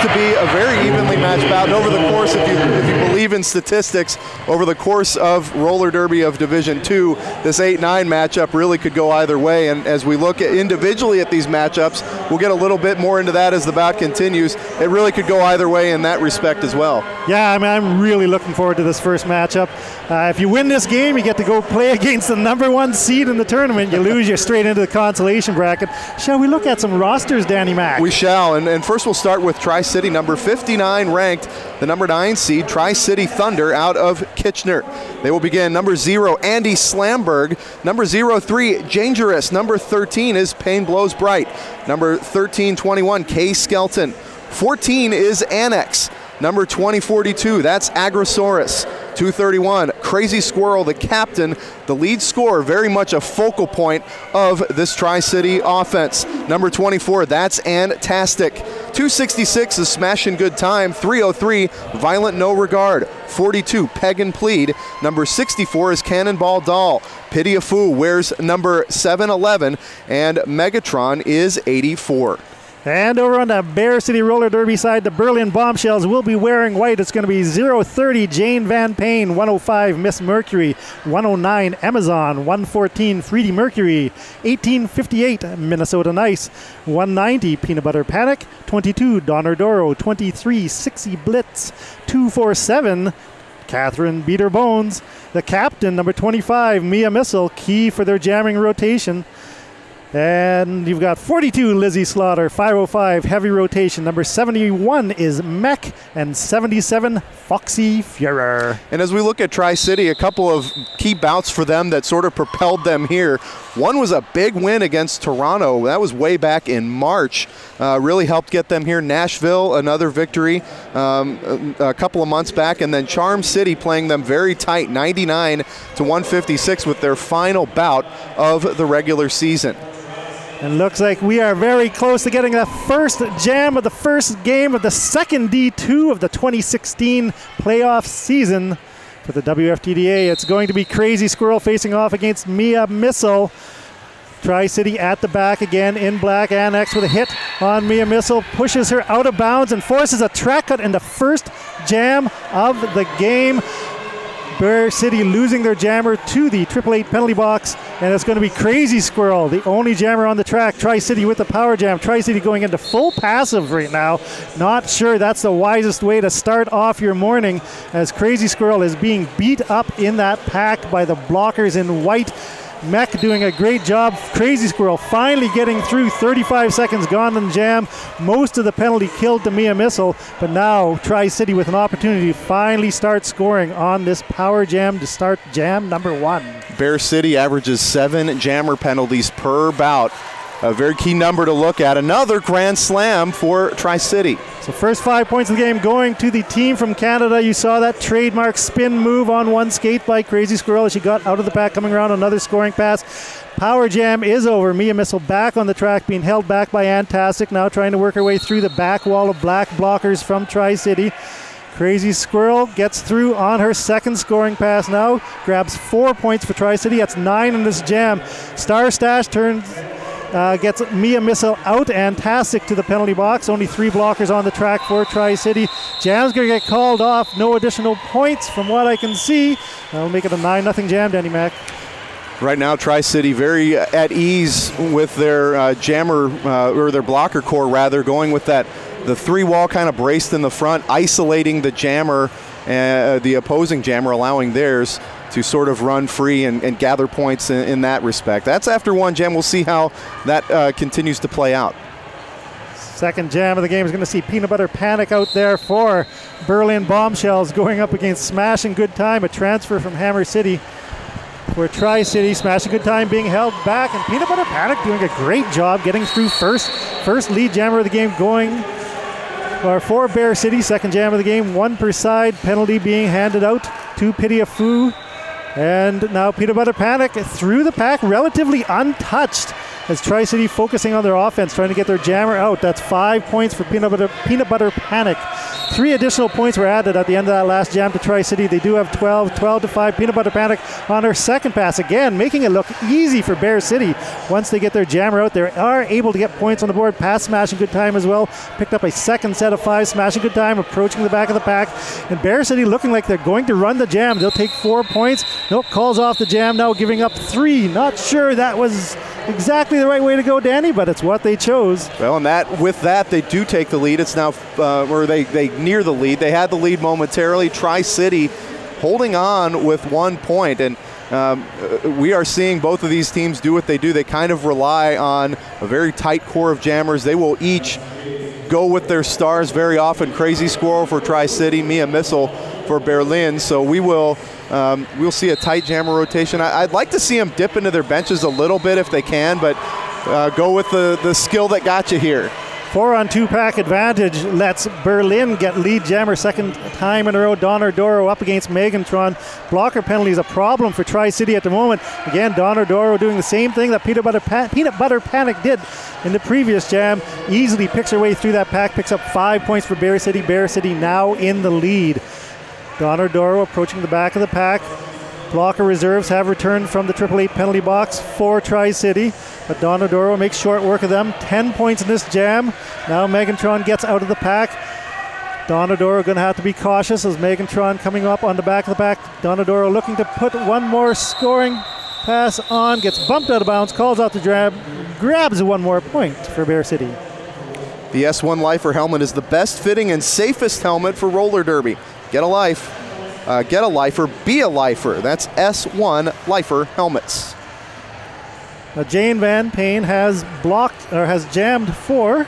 to be a very evenly matched bout. And over the course, if you believe in statistics, over the course of roller derby of Division II, this 8-9 matchup really could go either way. And as we look individually at these matchups, we'll get a little bit more into that as the bout continues. It really could go either way in that respect as well. Yeah, I mean, I'm really looking forward to this first matchup. If you win this game, you get to go play against the #1 seed in the tournament. You lose, you're straight into the consolation bracket. Shall we look at some rosters, Danny Mac? We shall, and first we'll start with Tri-City, number 59 ranked, the number 9 seed, Tri-City Thunder out of Kitchener. They will begin number 0, Andy Slamberg. Number 03, Dangerous. Number 13 is Pain Blows Bright. Number 1321, Kay Skelton. 14 is Annex. Number 2042, that's Agrosaurus. 231, Crazy Squirrel, the captain, the lead scorer, very much a focal point of this Tri-City offense. Number 24, that's Antastic. 266 is Smashin' Good Time. 303, Violent No Regard. 42, Peg and Plead. Number 64 is Cannonball Doll. Pity a Foo wears number 711, and Megatron is 84. And over on the Bear City Roller Derby side, the Berlin Bombshells will be wearing white. It's going to be 030 Jane Van Payne, 105 Miss Mercury, 109 Amazon, 114 Freddie Mercury, 1858 Minnesota Nice, 190 Peanut Butter Panic, 22 Donordoro, 23 Sixie Blitz, 247 Catherine Beater Bones, the captain, number 25 Mia Missile, key for their jamming rotation. And you've got 42 Lizzie Slaughter, 505 Heavy Rotation, number 71 is Mech, and 77 Foxy Führer. And as we look at Tri-City, a couple of key bouts for them that sort of propelled them here. One was a big win against Toronto. That was way back in March. Really helped get them here. Nashville, another victory a couple of months back. And then Charm City playing them very tight, 99 to 156 with their final bout of the regular season. And looks like we are very close to getting the first jam of the first game of the second D2 of the 2016 playoff season for the WFTDA. It's going to be Crazy Squirrel facing off against Mia Missile. Tri-City at the back again in black. Annex with a hit on Mia Missile, pushes her out of bounds and forces a track cut in the first jam of the game. Bear City losing their jammer to the 888 penalty box, and it's going to be Crazy Squirrel, the only jammer on the track. Tri-City with the power jam. Tri-City going into full passive right now. Not sure that's the wisest way to start off your morning, as Crazy Squirrel is being beat up in that pack by the blockers in white. Mech doing a great job. Crazy Squirrel finally getting through. 35 seconds gone in the jam. Most of the penalty killed to Mia Missile, but now Tri-City with an opportunity to finally start scoring on this power jam to start jam number 1. Bear City averages 7 jammer penalties per bout. A very key number to look at. Another grand slam for Tri-City. So first 5 points of the game going to the team from Canada. You saw that trademark spin move on one skate by Crazy Squirrel as she got out of the pack, coming around another scoring pass. Power jam is over. Mia Missile back on the track, being held back by Antastic, now trying to work her way through the back wall of black blockers from Tri-City. Crazy Squirrel gets through on her second scoring pass now, grabs 4 points for Tri-City. That's 9 in this jam. Star Stash gets Mia Missile out. Antastic to the penalty box. Only 3 blockers on the track for Tri-City. Jam's going to get called off. No additional points from what I can see. That'll make it a 9-0 jam, Danny Mac. Right now, Tri-City very at ease with their jammer, or their blocker core rather, going with the 3-wall kind of braced in the front, isolating the jammer, the opposing jammer, allowing theirs to sort of run free and gather points in that respect. That's after one jam. We'll see how that continues to play out. Second jam of the game is going to see Peanut Butter Panic out there for Berlin Bombshells, going up against Smashin' Good Time, a transfer from Hammer City. For Tri-City, Smashin' Good Time being held back, and Peanut Butter Panic doing a great job getting through first lead jammer of the game going for Bear City. Second jam of the game, 1 per side, penalty being handed out to Pity a Foo. And now Peanut Butter Panic through the pack, relatively untouched, as Tri-City focusing on their offense, trying to get their jammer out. That's 5 points for Peanut Butter Panic. 3 additional points were added at the end of that last jam to Tri-City. They do have 12-5. Peanut Butter Panic on her second pass, again making it look easy for Bear City. Once they get their jammer out, they are able to get points on the board. Pass Smashing Good Time as well. Picked up a second set of 5. Smashing Good Time approaching the back of the pack. And Bear City looking like they're going to run the jam. They'll take 4 points. Nope, calls off the jam now, giving up 3. Not sure that was exactly the right way to go, Danny, but it's what they chose. Well, and with that, they do take the lead. It's now, or they near the lead. They had the lead momentarily. Tri-City holding on with 1 point, and we are seeing both of these teams do what they do. They kind of rely on a very tight core of jammers. They will each go with their stars very often. Crazy Squirrel for Tri-City, Mia Missile for Berlin. So we'll see a tight jammer rotation. I'd like to see them dip into their benches a little bit if they can, but go with the skill that got you here. 4-on-2 pack advantage lets Berlin get lead jammer second time in a row. Donner Doro up against Megantron. Blocker penalty is a problem for Tri-City at the moment. Again, Donner Doro doing the same thing that Peanut Butter Panic did in the previous jam. Easily picks her way through that pack, picks up 5 points for Bear City. Bear City now in the lead. Donner Doro approaching the back of the pack. Blocker reserves have returned from the 888 penalty box for Tri-City, but Donadoro makes short work of them. 10 points in this jam. Now Megantron gets out of the pack. Donadoro going to have to be cautious as Megantron coming up on the back of the pack. Donadoro looking to put one more scoring pass on, gets bumped out of bounds, calls out the jab, grabs 1 more point for Bear City. The S1 Lifer helmet is the best fitting and safest helmet for roller derby. Get a life. Get a lifer, be a lifer. That's S1 Lifer helmets. Now Jane Van Payne has jammed for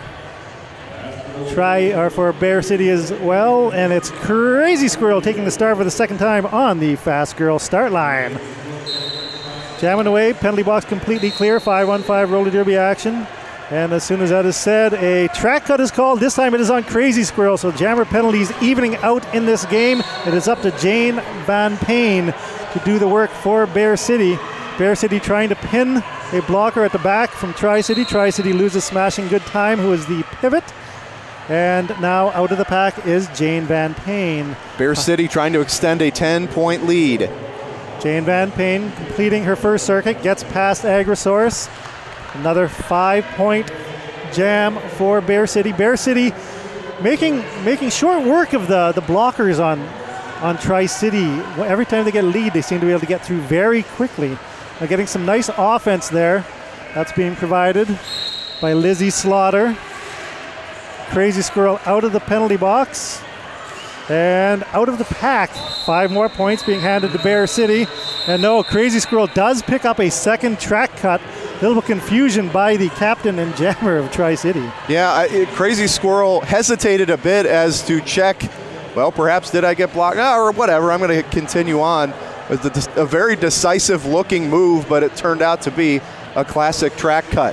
Bear City as well, and it's Crazy Squirrel taking the start for the second time on the Fast Girl start line. Jamming away, penalty box completely clear, 5-on-5 roller derby action. And as soon as that is said, a track cut is called. This time it is on Crazy Squirrel, so jammer penalties evening out in this game. It is up to Jane Van Payne to do the work for Bear City. Bear City trying to pin a blocker at the back from Tri-City. Tri-City loses Smashing Good Time, who is the pivot. And now out of the pack is Jane Van Payne. Bear City trying to extend a 10-point lead. Jane Van Payne completing her first circuit, gets past Agrosaurus. Another 5-point jam for Bear City. Bear City making short work of the blockers on Tri-City. Every time they get a lead, they seem to be able to get through very quickly. They're getting some nice offense there. That's being provided by Lizzie Slaughter. Crazy Squirrel out of the penalty box. And out of the pack, 5 more points being handed to Bear City. And no, Crazy Squirrel does pick up a second track cut. Little confusion by the captain and jammer of Tri-City. Yeah, Crazy Squirrel hesitated a bit as to check, well, perhaps did I get blocked? Or whatever, I'm going to continue on. It was a very decisive looking move, but it turned out to be a classic track cut.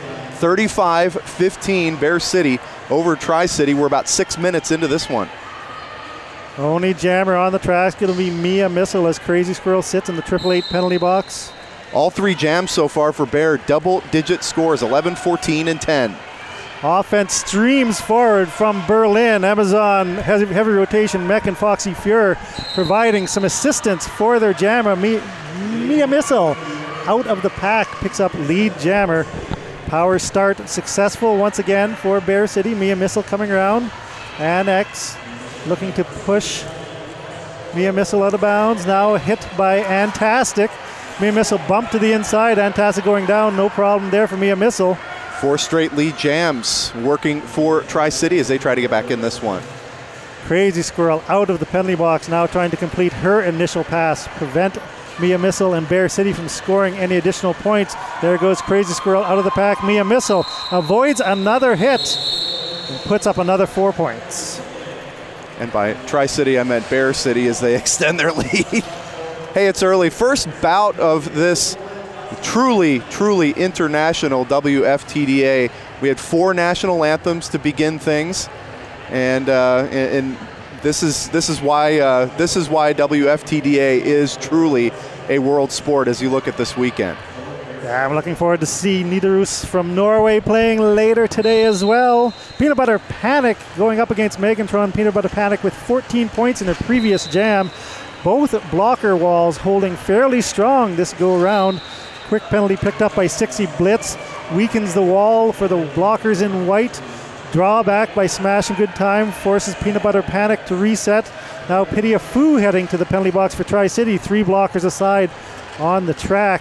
35-15 Bear City over Tri-City. We're about 6 minutes into this one. Only jammer on the track is going to be Mia Missile as Crazy Squirrel sits in the 888 penalty box. All 3 jams so far for Bear, double-digit scores, 11, 14, and 10. Offense streams forward from Berlin. Amazon heavy rotation, Mech and Foxy Fuhrer providing some assistance for their jammer. Mia Missile out of the pack picks up lead jammer. Power start successful once again for Bear City. Mia Missile coming around. Annex looking to push Mia Missile out of bounds. Now hit by Antastic. Mia Missile bumped to the inside. Antastic going down. No problem there for Mia Missile. 4 straight lead jams working for Tri-City as they try to get back in this one. Crazy Squirrel out of the penalty box now trying to complete her initial pass. Prevent Mia Missile and Bear City from scoring any additional points. There goes Crazy Squirrel out of the pack. Mia Missile avoids another hit and puts up another 4 points. And by Tri-City, I meant Bear City as they extend their lead. Hey, it's early. First bout of this truly international WFTDA. We had 4 national anthems to begin things, and this is why WFTDA is truly a world sport as you look at this weekend. Yeah, I'm looking forward to see Nidarus from Norway playing later today as well. Peanut Butter Panic going up against Megantron. Peanut Butter Panic with 14 points in their previous jam. Both blocker walls holding fairly strong this go round. Quick penalty picked up by 60 Blitz. Weakens the wall for the blockers in white. Drawback by Smash and Good Time. Forces Peanut Butter Panic to reset. Now Pity a Foo heading to the penalty box for Tri-City. 3 blockers aside on the track.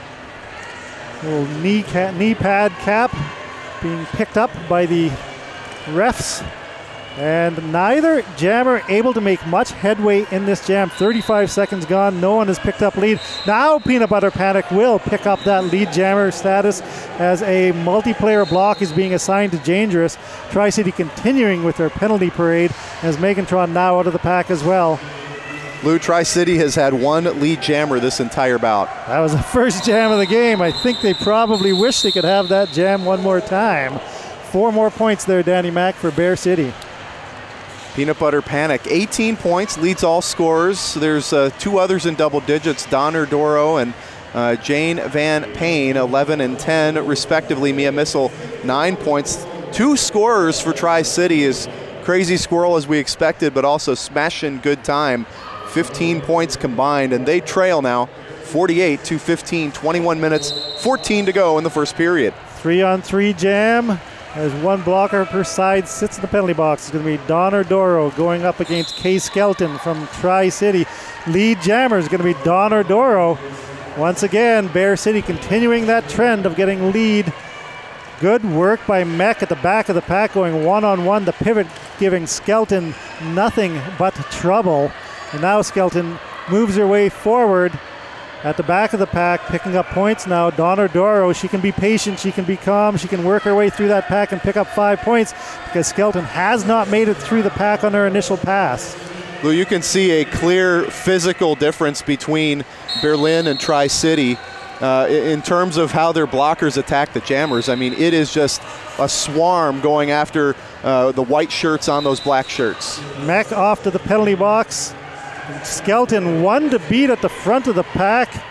Little knee pad cap being picked up by the refs. And neither jammer able to make much headway in this jam. 35 seconds gone. No one has picked up lead. Now Peanut Butter Panic will pick up that lead jammer status as a multiplayer block is being assigned to Dangerous. Tri-City continuing with their penalty parade as Megantron now out of the pack as well. Lou, Tri-City has had 1 lead jammer this entire bout. That was the first jam of the game. I think they probably wish they could have that jam one more time. 4 more points there, Danny Mac, for Bear City. Peanut Butter Panic, 18 points, leads all scorers. There's 2 others in double digits, Donner Doro and Jane Van Payne, 11 and 10 respectively. Mia Missile, 9 points. 2 scorers for Tri-City is Crazy Squirrel as we expected, but also Smashin' Good Time. 15 points combined, and they trail now 48-15, 21 minutes, 14 to go in the first period. 3-on-3 jam as 1 blocker per side sits in the penalty box. It's going to be Donner Doro going up against Kay Skelton from Tri-City. Lead jammer is going to be Donner Doro. Once again, Bear City continuing that trend of getting lead. Good work by Mech at the back of the pack going one-on-one. The pivot giving Skelton nothing but trouble. And now Skelton moves her way forward at the back of the pack, picking up points now. Donner Doro, she can be patient, she can be calm, she can work her way through that pack and pick up 5 points because Skelton has not made it through the pack on her initial pass. Lou, you can see a clear physical difference between Berlin and Tri-City in terms of how their blockers attack the jammers. I mean, it is just a swarm going after the white shirts on those black shirts. Mech off to the penalty box. Skelton 1 to beat at the front of the pack.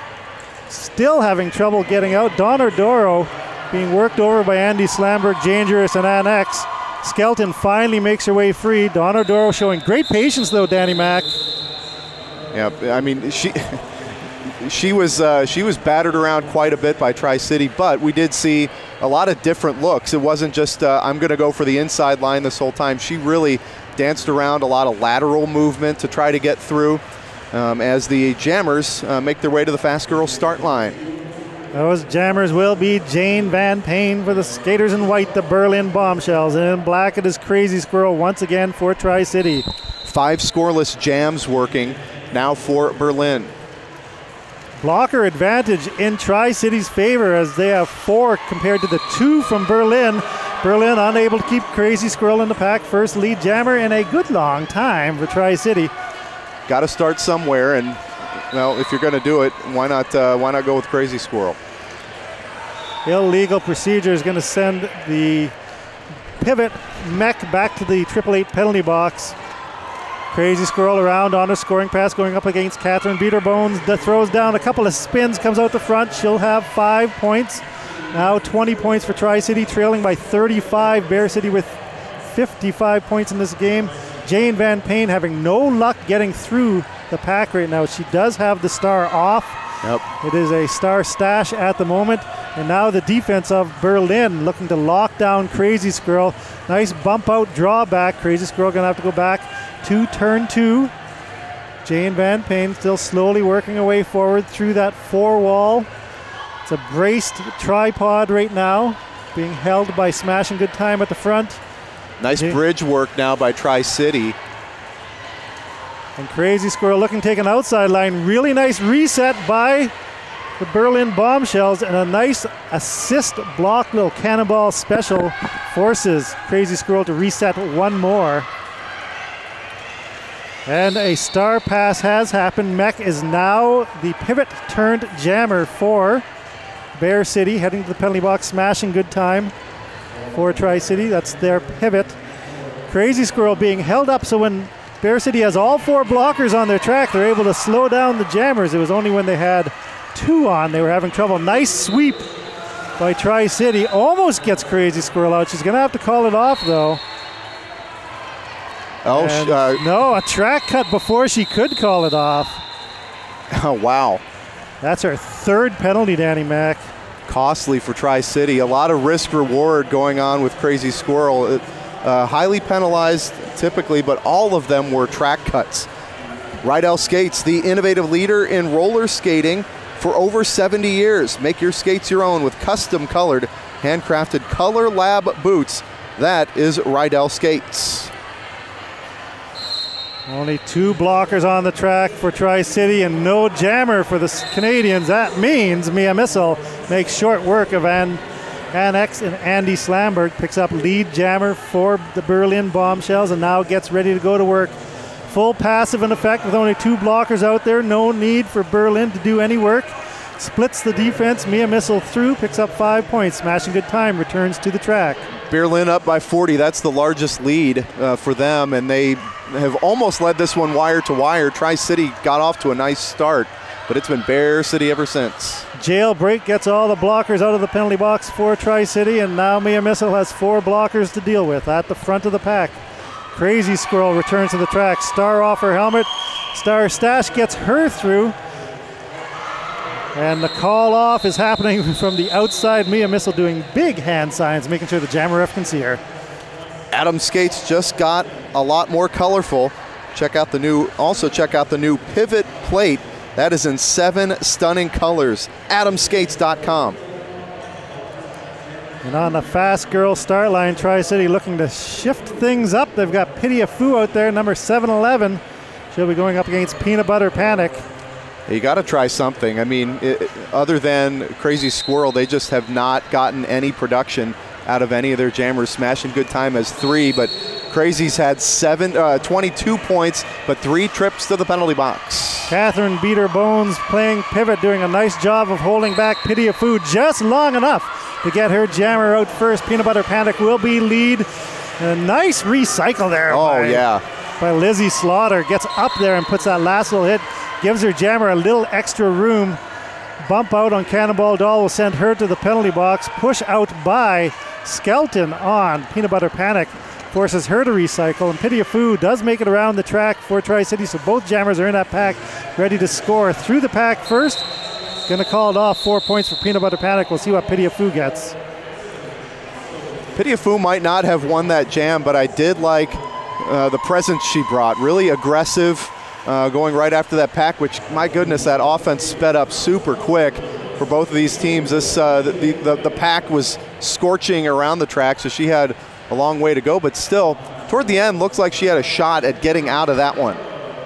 Still having trouble getting out. Donner Doro being worked over by Andy Slamberg, Dangerous, and Annex. Skelton finally makes her way free. Donner Doro showing great patience though, Danny Mac. Yeah, I mean, she was battered around quite a bit by Tri-City, but we did see a lot of different looks. It wasn't just I'm going to go for the inside line this whole time. She really danced around, a lot of lateral movement to try to get through as the jammers make their way to the Fast Girls start line. Those jammers will be Jane Van Payne for the skaters in white, the Berlin Bombshells, and in black it is Crazy Squirrel once again for Tri-City. 5 scoreless jams working now for Berlin. Blocker advantage in Tri-City's favor as they have 4 compared to the 2 from Berlin. Berlin unable to keep Crazy Squirrel in the pack. First lead jammer in a good long time for Tri-City. Got to start somewhere, and well, if you're going to do it, why not go with Crazy Squirrel? Illegal procedure is going to send the pivot Mech back to the 888 penalty box. Crazy Squirrel around on a scoring pass going up against Catherine Beaterbones. That throws down a couple of spins, comes out the front. She'll have 5 points. Now 20 points for Tri-City, trailing by 35. Bear City with 55 points in this game. Jane Van Payne having no luck getting through the pack right now. She does have the star off. Yep. It is a star stash at the moment. And now the defense of Berlin looking to lock down Crazy Squirrel. Nice bump out drawback. Crazy Squirrel going to have to go back to turn 2. Jane Van Payne still slowly working her way forward through that 4 wall. It's a braced tripod right now, being held by Smash and Good Time at the front. Nice bridge work now by Tri-City. And Crazy Squirrel looking to take an outside line. Really nice reset by the Berlin Bombshells and a nice assist block, little cannonball special forces Crazy Squirrel to reset 1 more. And a star pass has happened. Mech is now the pivot turned jammer for Bear City, heading to the penalty box, Smashing Good Time for Tri-City. That's their pivot. Crazy Squirrel being held up, so when Bear City has all 4 blockers on their track, they're able to slow down the jammers. It was only when they had 2 on. They were having trouble. Nice sweep by Tri-City. Almost gets Crazy Squirrel out. She's going to have to call it off, though. No, a track cut before she could call it off. Oh, wow. That's her 3rd penalty, Danny Mac. Costly for Tri-City. A lot of risk-reward going on with Crazy Squirrel. Highly penalized typically, but all of them were track cuts. Rydell Skates, the innovative leader in roller skating for over 70 years. Make your skates your own with custom-colored, handcrafted Color Lab boots. That is Rydell Skates. Only 2 blockers on the track for Tri-City and no jammer for the Canadians. That means Mia Missile makes short work of Annex and Andy Slamberg. Picks up lead jammer for the Berlin Bombshells and now gets ready to go to work. Full passive in effect with only 2 blockers out there. No need for Berlin to do any work. Splits the defense. Mia Missile through, picks up 5 points. Smashing Good Time returns to the track. Berlin up by 40. That's the largest lead for them, and they have almost led this one wire to wire. Tri-City got off to a nice start, but it's been Bear City ever since. Jailbreak gets all the blockers out of the penalty box for Tri-City, and now Mia Missile has 4 blockers to deal with at the front of the pack. Crazy Squirrel returns to the track. Star off her helmet. Star Stash gets her through. And the call off is happening from the outside. Mia Missile doing big hand signs, making sure the jammer ref can see her. Adam Skates just got a lot more colorful. Check out the new pivot plate. That is in 7 stunning colors. AdamSkates.com. And on the fast girl start line, Tri-City looking to shift things up. They've got Pitia Fu out there, number 711. She'll be going up against Peanut Butter Panic. You got to try something. I mean, other than Crazy Squirrel, they just have not gotten any production out of any of their jammers. Smashing Good Time has 3, but Crazy's had 22 points, but 3 trips to the penalty box. Catherine Beater Bones playing pivot, doing a nice job of holding back Pitia Fu just long enough to get her jammer out first. Peanut Butter Panic will be lead. A nice recycle there. By Lizzie Slaughter. Gets up there and puts that last little hit. Gives her jammer a little extra room. Bump out on Cannonball Doll will send her to the penalty box. Push out by Skelton on Peanut Butter Panic. Forces her to recycle. And Pitia Fu does make it around the track for Tri-City. So both jammers are in that pack, ready to score through the pack first. Going to call it off. 4 points for Peanut Butter Panic. We'll see what Pitia Fu gets. Pitia Fu might not have won that jam, but I did like the presence she brought. Really aggressive. Going right after that pack, which, my goodness, that offense sped up super quick for both of these teams. The pack was scorching around the track, so she had a long way to go, but still, toward the end, looks like she had a shot at getting out of that one.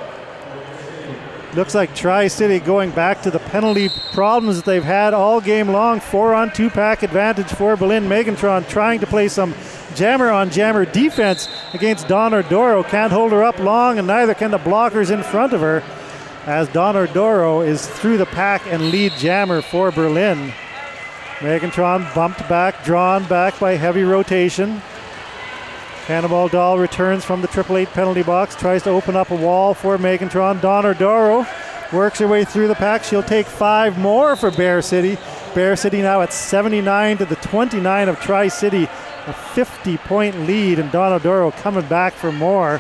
Looks like Tri-City going back to the penalty problems that they've had all game long. 4-on-2 pack advantage for Berlin. Megantron trying to play some jammer-on-jammer defense against Dawn Ordoro. Can't hold her up long, and neither can the blockers in front of her, as Dawn Ordoro is through the pack and lead jammer for Berlin. Megantron bumped back, drawn back by heavy rotation. Cannonball Doll returns from the 888 penalty box, tries to open up a wall for Megantron. Dawn Ordoro works her way through the pack. She'll take 5 more for Bear City. Bear City now at 79 to the 29 of Tri-City. A 50-point lead, and Dawn Ordoro coming back for more.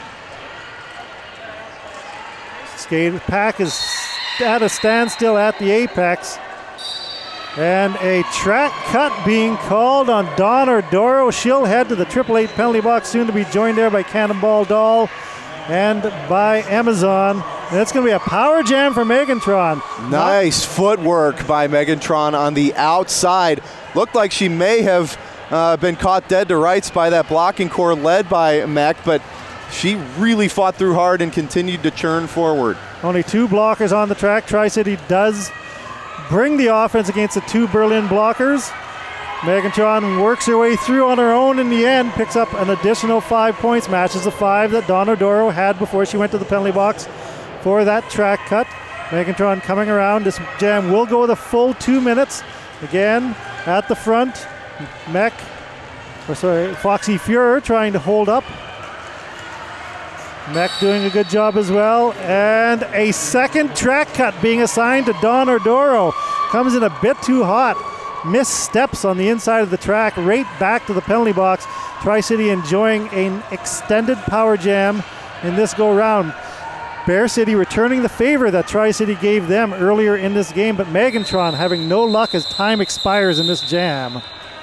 Skate pack is at a standstill at the apex. And a track cut being called on Dawn Ordoro. She'll head to the 888 penalty box, soon to be joined there by Cannonball Doll and by Amazon. And it's going to be a power jam for Megantron. Nice footwork by Megantron on the outside. Looked like she may have been caught dead to rights by that blocking core led by Mac, but she really fought through hard and continued to churn forward. Only 2 blockers on the track. Tri-City does bring the offense against the 2 Berlin blockers. Megantron works her way through on her own in the end, picks up an additional 5 points, matches the 5 that Dawn Ordoro had before she went to the penalty box for that track cut. Megantron coming around. This jam will go the full 2 minutes. Again, at the front, Foxy Fuhrer trying to hold up. Meck doing a good job as well. And a second track cut being assigned to Don Ordoro. Comes in a bit too hot. Missteps on the inside of the track, right back to the penalty box. Tri-City enjoying an extended power jam in this go-round. Bear City returning the favor that Tri-City gave them earlier in this game, but Megatron having no luck as time expires in this jam.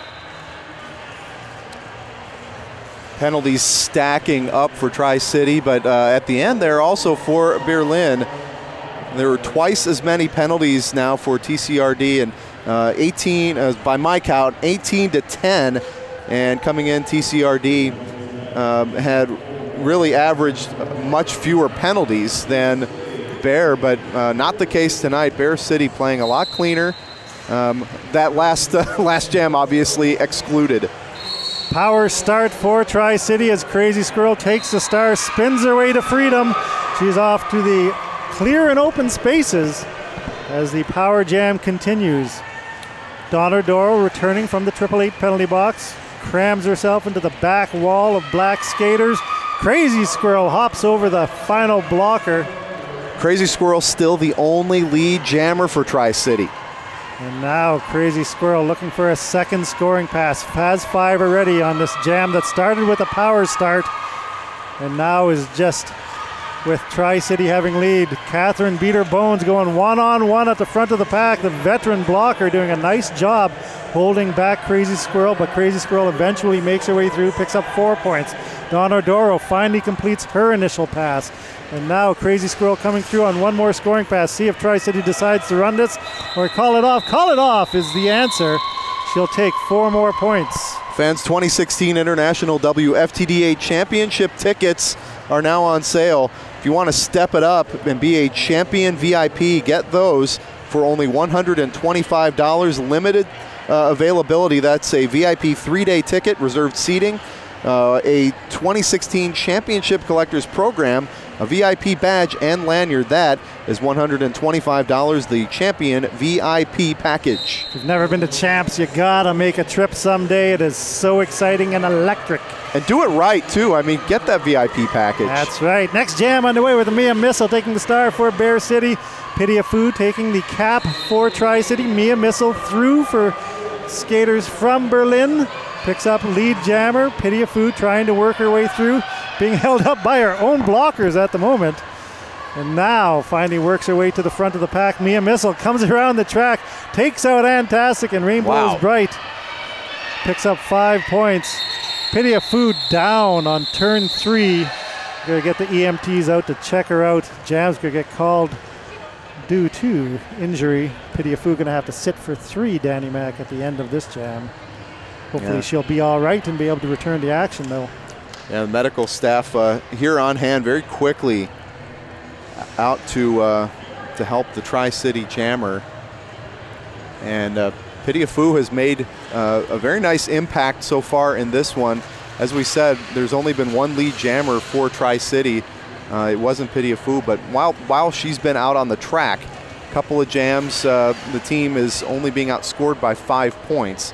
Penalties stacking up for Tri-City, but at the end there also for Berlin. There were twice as many penalties now for TCRD, and 18, by my count, 18-10. And coming in, TCRD had really averaged much fewer penalties than Bear, but not the case tonight. Bear City playing a lot cleaner. That last jam obviously excluded. Power start for Tri-City as Crazy Squirrel takes the star, spins her way to freedom. She's off to the clear and open spaces as the power jam continues. Don Ordoro returning from the 888 penalty box, crams herself into the back wall of black skaters. Crazy Squirrel hops over the final blocker. Crazy Squirrel still the only lead jammer for Tri-City. And now Crazy Squirrel looking for a second scoring pass. Has 5 already on this jam that started with a power start and now is just with Tri-City having lead. Catherine Beater Bones going one-on-one at the front of the pack. The veteran blocker doing a nice job holding back Crazy Squirrel, but Crazy Squirrel eventually makes her way through, picks up 4 points. Don Ordoro finally completes her initial pass. And now Crazy Squirrel coming through on one more scoring pass. See if Tri-City decides to run this or call it off. Call it off is the answer. She'll take 4 more points. Fans, 2016 International WFTDA Championship tickets are now on sale. If you want to step it up and be a champion VIP, get those for only $125. Limited availability. That's a VIP 3-day ticket, reserved seating, a 2016 Championship Collectors Program, a VIP badge and lanyard. That is $125, the Champion VIP package. If you've never been to Champs, you gotta make a trip someday. It is so exciting and electric. And do it right, too. I mean, get that VIP package. That's right. Next jam underway with Mia Missile taking the star for Bear City. Pitia Fu taking the cap for Tri-City. Mia Missile through for skaters from Berlin. Picks up lead jammer. Pitia Fu trying to work her way through. Being held up by her own blockers at the moment. And now finally works her way to the front of the pack. Mia Missile comes around the track, takes out Antastic and Rainbow is Bright. Picks up 5 points. Pitia Fu down on turn 3. Gonna get the EMTs out to check her out. Jam's gonna get called due to injury. Pitia Fu gonna have to sit for 3, Danny Mac, at the end of this jam. Hopefully she'll be all right and be able to return to action though. Yeah, the medical staff here on hand very quickly out to help the Tri-City jammer. And Pitia Fu has made a very nice impact so far in this one. As we said, there's only been 1 lead jammer for Tri-City. It wasn't Pitia Fu, but while she's been out on the track, a couple of jams, the team is only being outscored by 5 points.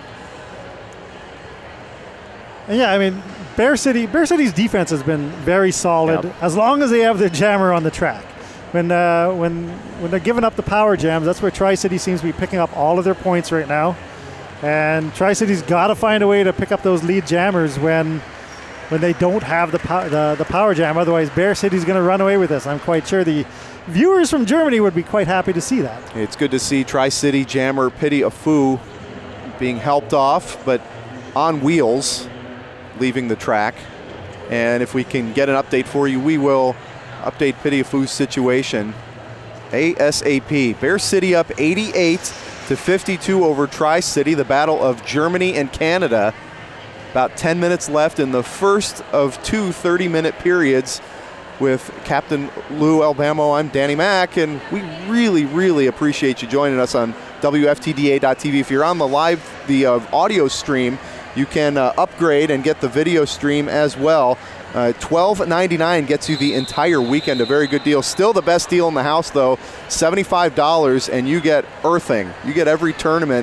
And yeah, I mean, Bear City's defense has been very solid as long as they have their jammer on the track. When they're giving up the power jams, that's where Tri-City seems to be picking up all of their points right now. And Tri-City's got to find a way to pick up those lead jammers when they don't have the power jam. Otherwise, Bear City's going to run away with this. I'm quite sure the viewers from Germany would be quite happy to see that. It's good to see Tri-City jammer Pitia Fu being helped off, but on wheels, leaving the track. And if we can get an update for you, we will update Pitia Fu's situation ASAP. Bear City up 88-52 over Tri-City, the battle of Germany and Canada. About 10 minutes left in the first of 2 30-minute periods. With Captain Lou Albamo, I'm Danny Mack, and we really, really appreciate you joining us on WFTDA.tv. If you're on the audio stream, you can upgrade and get the video stream as well. $12.99 gets you the entire weekend, a very good deal. Still the best deal in the house, though, $75, and you get earthing. You get every tournament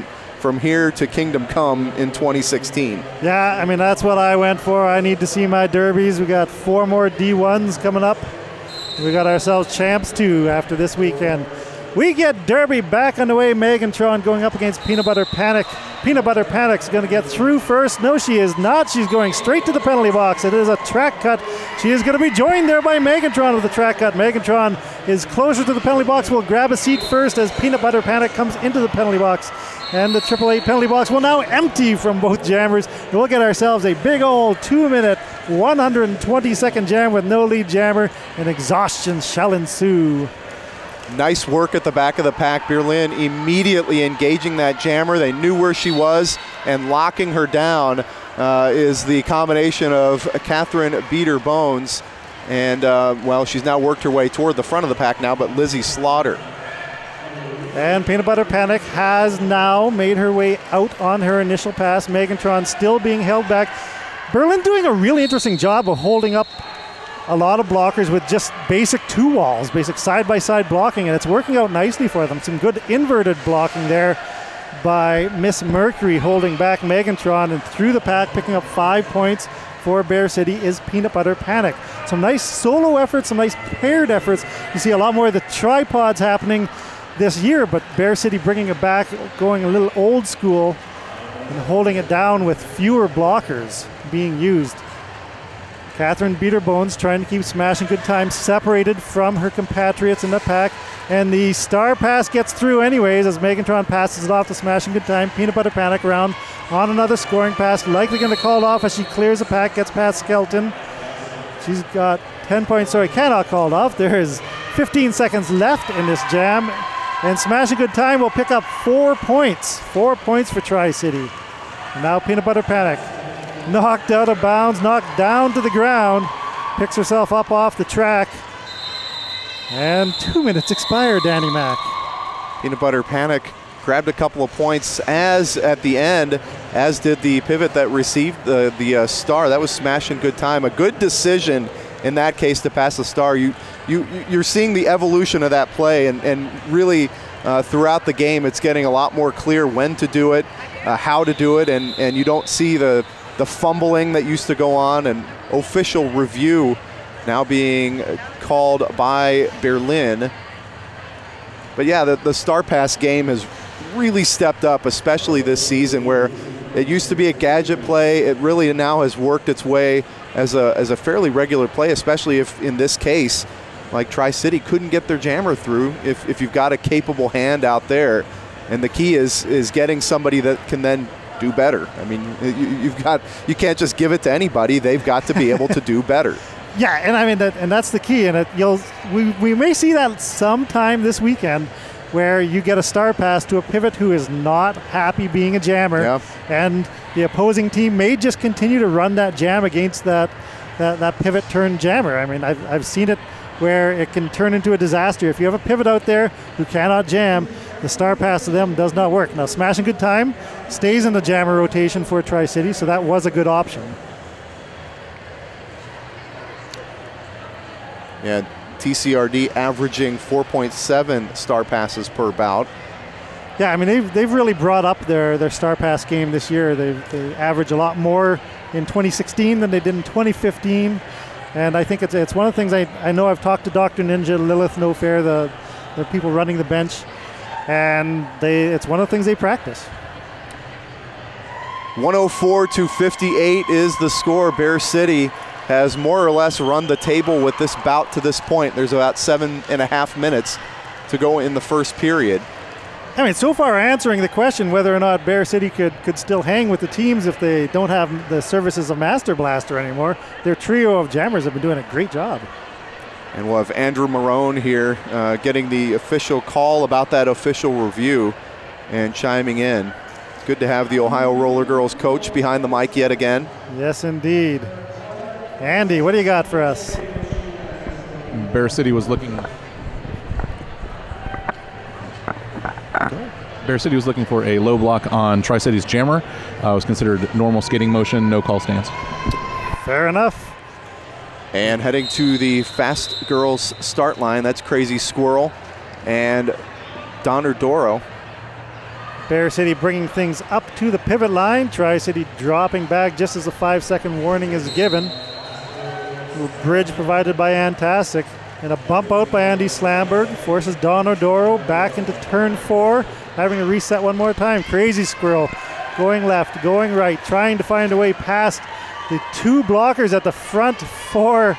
from here to Kingdom Come in 2016. Yeah, I mean, that's what I went for. I need to see my derbies. We got 4 more D1s coming up. We got ourselves champs too after this weekend. We get Derby back on the way. Megantron going up against Peanut Butter Panic. Peanut Butter Panic's going to get through first. No, she is not. She's going straight to the penalty box. It is a track cut. She is going to be joined there by Megantron with the track cut. Megantron is closer to the penalty box. Will grab a seat first as Peanut Butter Panic comes into the penalty box. And the 888 penalty box will now empty from both jammers. We'll get ourselves a big old 2-minute, 120-second jam with no lead jammer, and exhaustion shall ensue. Nice work at the back of the pack. Berlin immediately engaging that jammer. They knew where she was, and locking her down is the combination of Catherine Beater Bones. And, well, she's now worked her way toward the front of the pack now, but Lizzie Slaughter. And Peanut Butter Panic has now made her way out on her initial pass. Megantron still being held back. Berlin doing a really interesting job of holding up a lot of blockers with just basic 2 walls, basic side-by-side blocking, and it's working out nicely for them. Some good inverted blocking there by Miss Mercury, holding back Megantron, and through the pack picking up 5 points for Bear City is Peanut Butter Panic. Some nice solo efforts, some nice paired efforts. You see a lot more of the tripods happening this year, but Bear City bringing it back, going a little old school and holding it down with fewer blockers being used. Catherine Beaterbones trying to keep Smashing Good Time separated from her compatriots in the pack, and the star pass gets through anyways as Megantron passes it off to Smashing Good Time. Peanut Butter Panic around on another scoring pass, likely going to call it off as she clears the pack, gets past Skelton. She's got 10 points, sorry, cannot call it off. There is 15 seconds left in this jam, and Smashing Good Time will pick up 4 points. 4 points for Tri-City. And now Peanut Butter Panic, knocked out of bounds, knocked down to the ground, picks herself up off the track. And 2 minutes expire, Danny Mac. Peanut Butter Panic grabbed a couple of points as at the end, as did the pivot that received the star. That was Smashing Good Time. A good decision in that case to pass the star. You're seeing the evolution of that play, and really throughout the game it's getting a lot more clear when to do it, how to do it, and you don't see the fumbling that used to go on, and official review now being called by Berlin. But yeah, the star pass game has really stepped up, especially this season, where it used to be a gadget play. It really now has worked its way as a fairly regular play, especially if in this case, like Tri-City couldn't get their jammer through if you've got a capable hand out there. And the key is getting somebody that can then do better. I mean, you can't just give it to anybody. They've got to be able to do better. Yeah, and I mean that's the key. And we may see that sometime this weekend, where you get a star pass to a pivot who is not happy being a jammer, yeah, and the opposing team may just continue to run that jam against that pivot turn jammer. I mean, I've seen it where it can turn into a disaster. If you have a pivot out there who cannot jam, the star pass to them does not work. Now, Smashing Good Time stays in the jammer rotation for Tri-City, so that was a good option. Yeah, TCRD averaging 4.7 star passes per bout. Yeah, I mean, they've really brought up their star pass game this year. They average a lot more in 2016 than they did in 2015. And I think it's one of the things I know. I've talked to Dr. Ninja, Lilith No Fair, the people running the bench, and it's one of the things they practice. 104-58 is the score. Bear City has more or less run the table with this bout to this point. There's about 7.5 minutes to go in the first period. I mean, so far answering the question whether or not Bear City could still hang with the teams if they don't have the services of Master Blaster anymore. Their trio of jammers have been doing a great job. And we'll have Andrew Marone here getting the official call about that official review and chiming in. It's good to have the Ohio Roller Girls coach behind the mic yet again. Yes, indeed. Andy, what do you got for us? Bear City was looking for a low block on Tri-City's jammer. It was considered normal skating motion, no call stance. Fair enough. And heading to the Fast Girls start line, that's Crazy Squirrel and Donner Doro. Bear City bringing things up to the pivot line. Tri-City dropping back just as the 5-second warning is given. Bridge provided by Antastic. And a bump out by Andy Slamberg forces Don Odoro back into turn 4, having to reset one more time. Crazy Squirrel going left, going right, trying to find a way past the 2 blockers at the front for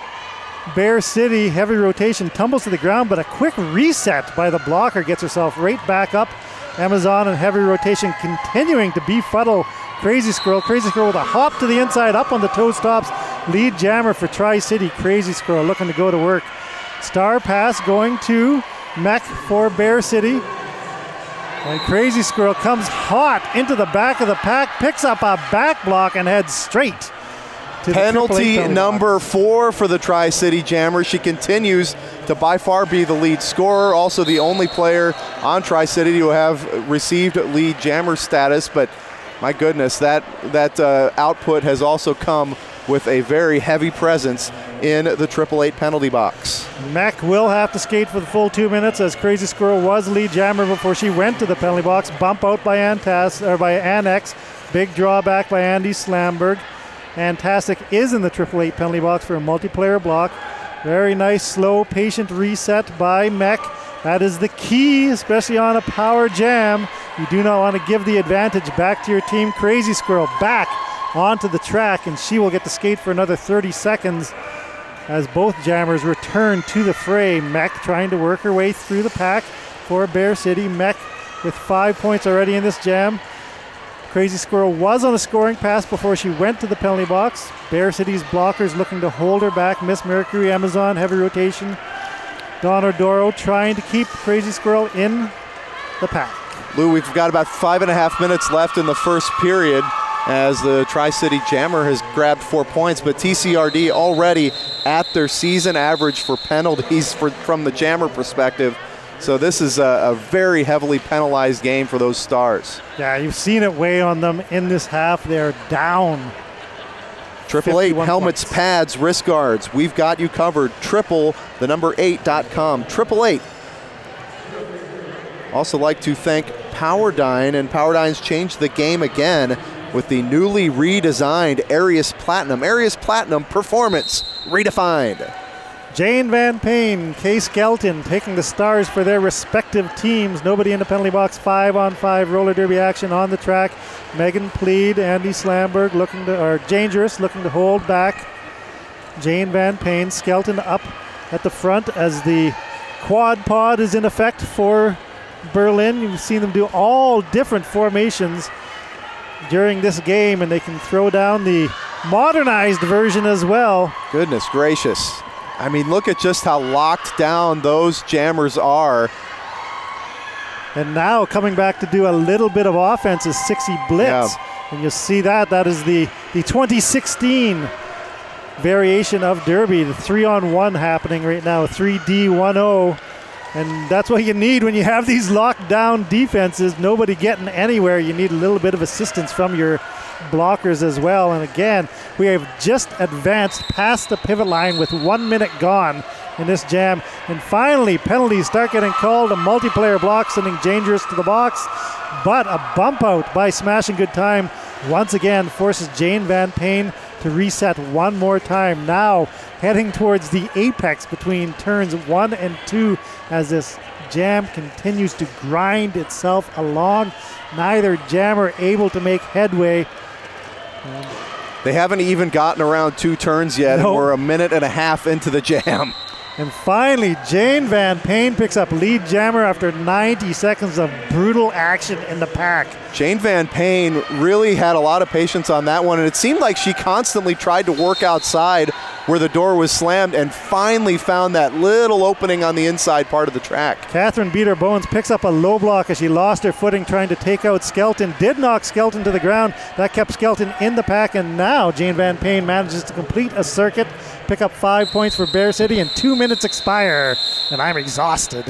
Bear City. Heavy rotation, tumbles to the ground, but a quick reset by the blocker gets herself right back up. Amazon and heavy rotation continuing to befuddle Crazy Squirrel. Crazy Squirrel with a hop to the inside, up on the toe stops. Lead jammer for Tri-City. Crazy Squirrel looking to go to work. Star pass going to Mech for Bear City. And Crazy Squirrel comes hot into the back of the pack, picks up a back block and heads straight to penalty number 4 for the Tri-City Jammer. She continues to by far be the lead scorer, also the only player on Tri-City to have received lead jammer status. But my goodness, that output has also come with a very heavy presence in the 888 penalty box. Mech will have to skate for the full 2 minutes, as Crazy Squirrel was lead jammer before she went to the penalty box. Bump out by Annex. Big drawback by Andy Slamberg. Fantastic is in the 888 penalty box for a multiplayer block. Very nice, slow, patient reset by Mech. That is the key, especially on a power jam. You do not want to give the advantage back to your team. Crazy Squirrel back onto the track, and she will get to skate for another 30 seconds as both jammers return to the fray. Mech trying to work her way through the pack for Bear City. Mech with 5 points already in this jam. Crazy Squirrel was on a scoring pass before she went to the penalty box. Bear City's blockers looking to hold her back. Miss Mercury, Amazon, heavy rotation. Don Odoro trying to keep Crazy Squirrel in the pack. Lou, we've got about 5.5 minutes left in the first period as the Tri-City Jammer has grabbed 4 points, but TCRD already at their season average for penalties from the Jammer perspective. So this is a very heavily penalized game for those Stars. Yeah, you've seen it weigh on them in this half. They're down. 888 helmets, points. pads, wrist guards. We've got you covered. triple8.com. 888. Also like to thank Powerdyne, and Powerdyne's changed the game again with the newly redesigned Arius Platinum. Arius Platinum performance redefined. Jane Van Payne, Kay Skelton taking the Stars for their respective teams. Nobody in the penalty box. 5-on-5 roller derby action on the track. Megan Plead, Andy Slamberg Dangerous looking to hold back. Jane Van Payne, Skelton up at the front as the quad pod is in effect for Berlin. You've seen them do all different formations during this game, and they can throw down the modernized version as well. Goodness gracious. I mean, look at just how locked down those jammers are. And now coming back to do a little bit of offense is 60 Blitz. Yeah. And you'll see that is the 2016 variation of Derby, the 3-on-1 happening right now, 3D10. And that's what you need when you have these locked down defenses. Nobody getting anywhere. You need a little bit of assistance from your blockers as well. And again, we have just advanced past the pivot line with 1 minute gone in this jam. And finally, penalties start getting called. A multiplayer block sending Dangerous to the box. But a bump out by Smashing Good Time once again forces Jane Van Payne to reset one more time. Now heading towards the apex between turns 1 and 2 as this jam continues to grind itself along. Neither jammer able to make headway. They haven't even gotten around 2 turns yet, and we're a minute and a half into the jam. And finally, Jane Van Payne picks up lead jammer after 90 seconds of brutal action in the pack. Jane Van Payne really had a lot of patience on that one, and it seemed like she constantly tried to work outside where the door was slammed and finally found that little opening on the inside part of the track. Catherine Beater Bones picks up a low block as she lost her footing trying to take out Skelton. Did knock Skelton to the ground. That kept Skelton in the pack, and now Jane Van Payne manages to complete a circuit, pick up 5 points for Bear City, and 2 minutes expire, and I'm exhausted.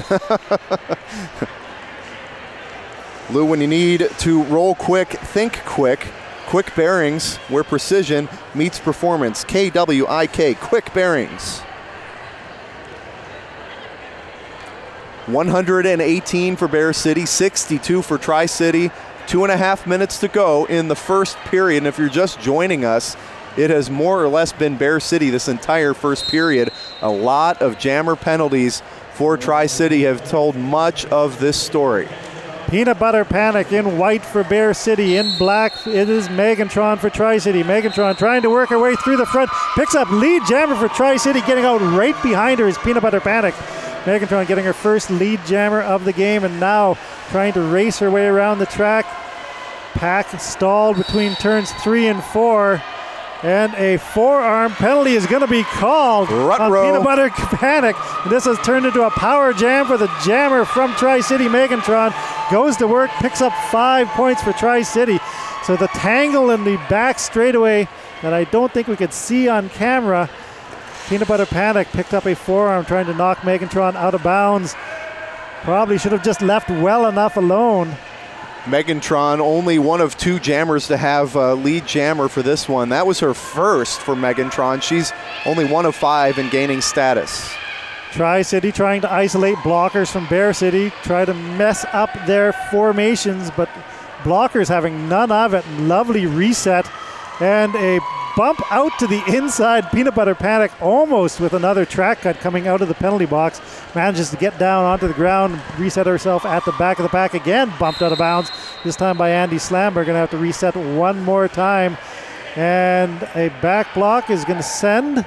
Lou, when you need to roll quick, think quick. Quick Bearings, where precision meets performance. KWIK, Quick Bearings. 118 for Bear City, 62 for Tri-City. 2.5 minutes to go in the first period. And if you're just joining us, it has more or less been Bear City this entire first period. A lot of jammer penalties for Tri-City have told much of this story. Peanut Butter Panic in white for Bear City. In black, it is Megatron for Tri-City. Megatron trying to work her way through the front. Picks up lead jammer for Tri-City. Getting out right behind her is Peanut Butter Panic. Megatron getting her first lead jammer of the game, and now trying to race her way around the track. Pack stalled between turns 3 and 4. And a forearm penalty is going to be called on Peanut Butter Panic. And this has turned into a power jam for the jammer from Tri-City. Megatron goes to work, picks up 5 points for Tri-City. So the tangle in the back straightaway that I don't think we could see on camera. Peanut Butter Panic picked up a forearm trying to knock Megatron out of bounds. Probably should have just left well enough alone. Megatron, only one of 2 jammers to have lead jammer for this one. That was her first for Megatron. She's only 1 of 5 in gaining status. Tri-City trying to isolate blockers from Bear City, try to mess up their formations, but blockers having none of it. Lovely reset and a bump out to the inside. Peanut Butter Panic almost with another track cut coming out of the penalty box. Manages to get down onto the ground, reset herself at the back of the pack again. Bumped out of bounds, this time by Andy Slamberg. Going to have to reset one more time. And a back block is going to send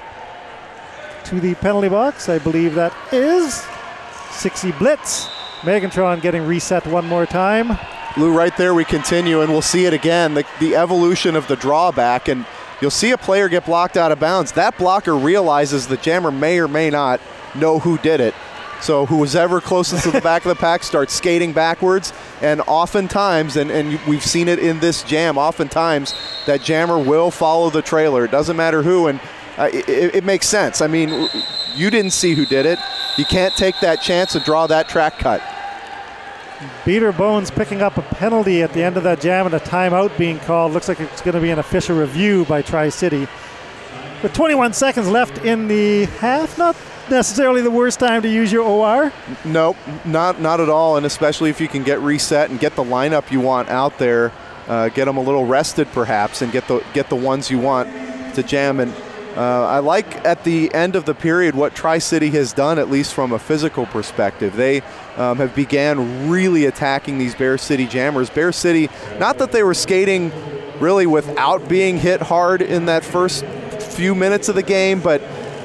to the penalty box. I believe that is Sixie Blitz. Megatron getting reset one more time. Lou, right there we continue, and we'll see it again. The evolution of the drawback, and you'll see a player get blocked out of bounds. That blocker realizes the jammer may or may not know who did it. So who's ever closest to the back of the pack starts skating backwards, and oftentimes, and we've seen it in this jam, oftentimes that jammer will follow the trailer. It doesn't matter who, and it makes sense. I mean, you didn't see who did it. You can't take that chance to draw that track cut. Beater Bones picking up a penalty at the end of that jam and a timeout being called. Looks like it's going to be an official review by Tri-City. With 21 seconds left in the half, not necessarily the worst time to use your OR. Nope, not at all, and especially if you can get reset and get the lineup you want out there, get them a little rested perhaps, and get the ones you want to jam. And I like at the end of the period what Tri-City has done, at least from a physical perspective. They have began really attacking these Bear City jammers. Bear City, not that they were skating really without being hit hard in that first few minutes of the game, but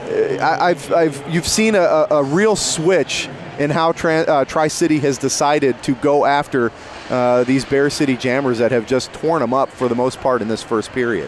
you've seen a real switch in how Tri-City has decided to go after these Bear City jammers that have just torn them up for the most part in this first period.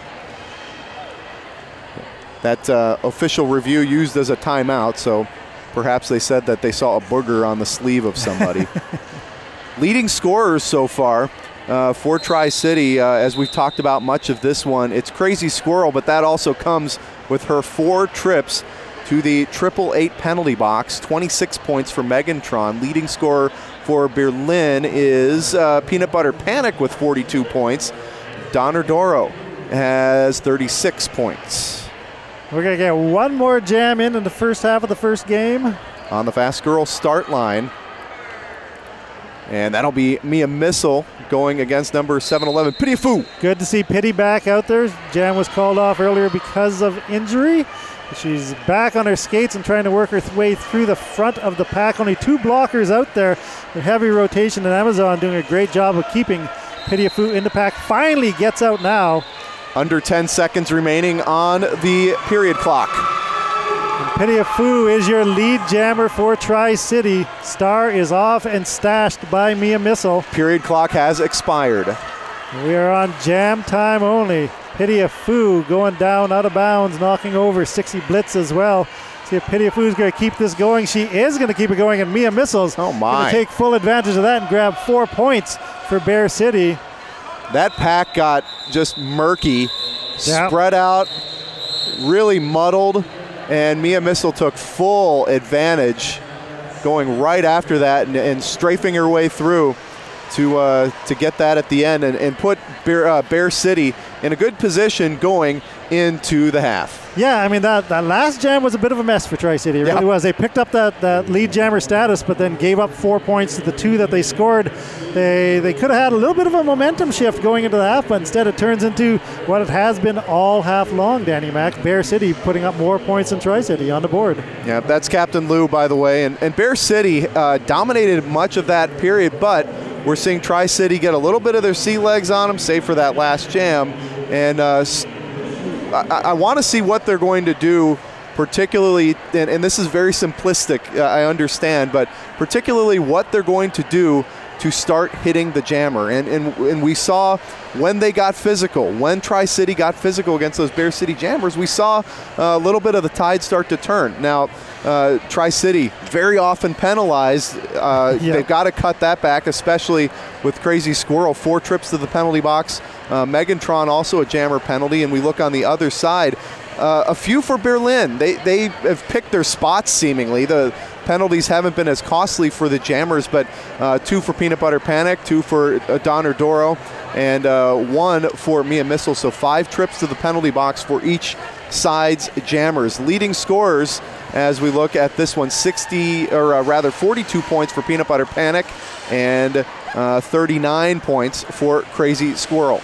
That official review used as a timeout, so perhaps they said that they saw a booger on the sleeve of somebody. Leading scorers so far for Tri-City, as we've talked about much of this one, it's Crazy Squirrel, but that also comes with her 4 trips to the 888 penalty box. 26 points for Megatron. Leading scorer for Berlin is Peanut Butter Panic with 42 points. Donner Doro has 36 points. We're going to get one more jam in the first half of the first game. On the Fast Girl start line. And that'll be Mia Missile going against number 711, Pity Fu. Good to see Pity back out there. Jam was called off earlier because of injury. She's back on her skates and trying to work her way through the front of the pack. Only 2 blockers out there with heavy rotation, and Amazon doing a great job of keeping Pity Fu in the pack. Finally gets out now. Under 10 seconds remaining on the period clock. Pity Fu is your lead jammer for Tri-City. Star is off and stashed by Mia Missile. Period clock has expired. We are on jam time only. Pity Fu going down out of bounds, knocking over Sixie Blitz as well. See if Pity Fu's going to keep this going. She is going to keep it going, and Mia Missile's going to take full advantage of that and grab 4 points for Bear City. That pack got just murky, spread out, really muddled, and Mia Missile took full advantage, going right after that and strafing her way through to get that at the end and put Bear City in a good position going into the half. Yeah, I mean, that last jam was a bit of a mess for Tri-City. It really was. They picked up that lead jammer status, but then gave up 4 points to the 2 that they scored. They could have had a little bit of a momentum shift going into the half, but instead it turns into what it has been all half long, Danny Mac. Bear City putting up more points than Tri-City on the board. Yeah, that's Captain Lou, by the way. And Bear City dominated much of that period, but we're seeing Tri-City get a little bit of their sea legs on them, save for that last jam. And I want to see what they're going to do, particularly, and this is very simplistic, I understand, but particularly what they're going to do to start hitting the jammer. And we saw when they got physical, when Tri-City got physical against those Bear City jammers, we saw a little bit of the tide start to turn. Now, Tri-City very often penalized. They've got to cut that back, especially with Crazy Squirrel, 4 trips to the penalty box. Megantron also a jammer penalty, and we look on the other side. A few for Berlin. They have picked their spots seemingly. The penalties haven't been as costly for the jammers, but 2 for Peanut Butter Panic, 2 for Donner Doro, and 1 for Mia Missile. So 5 trips to the penalty box for each side's jammers. Leading scorers as we look at this one, 42 points for Peanut Butter Panic and 39 points for Crazy Squirrel.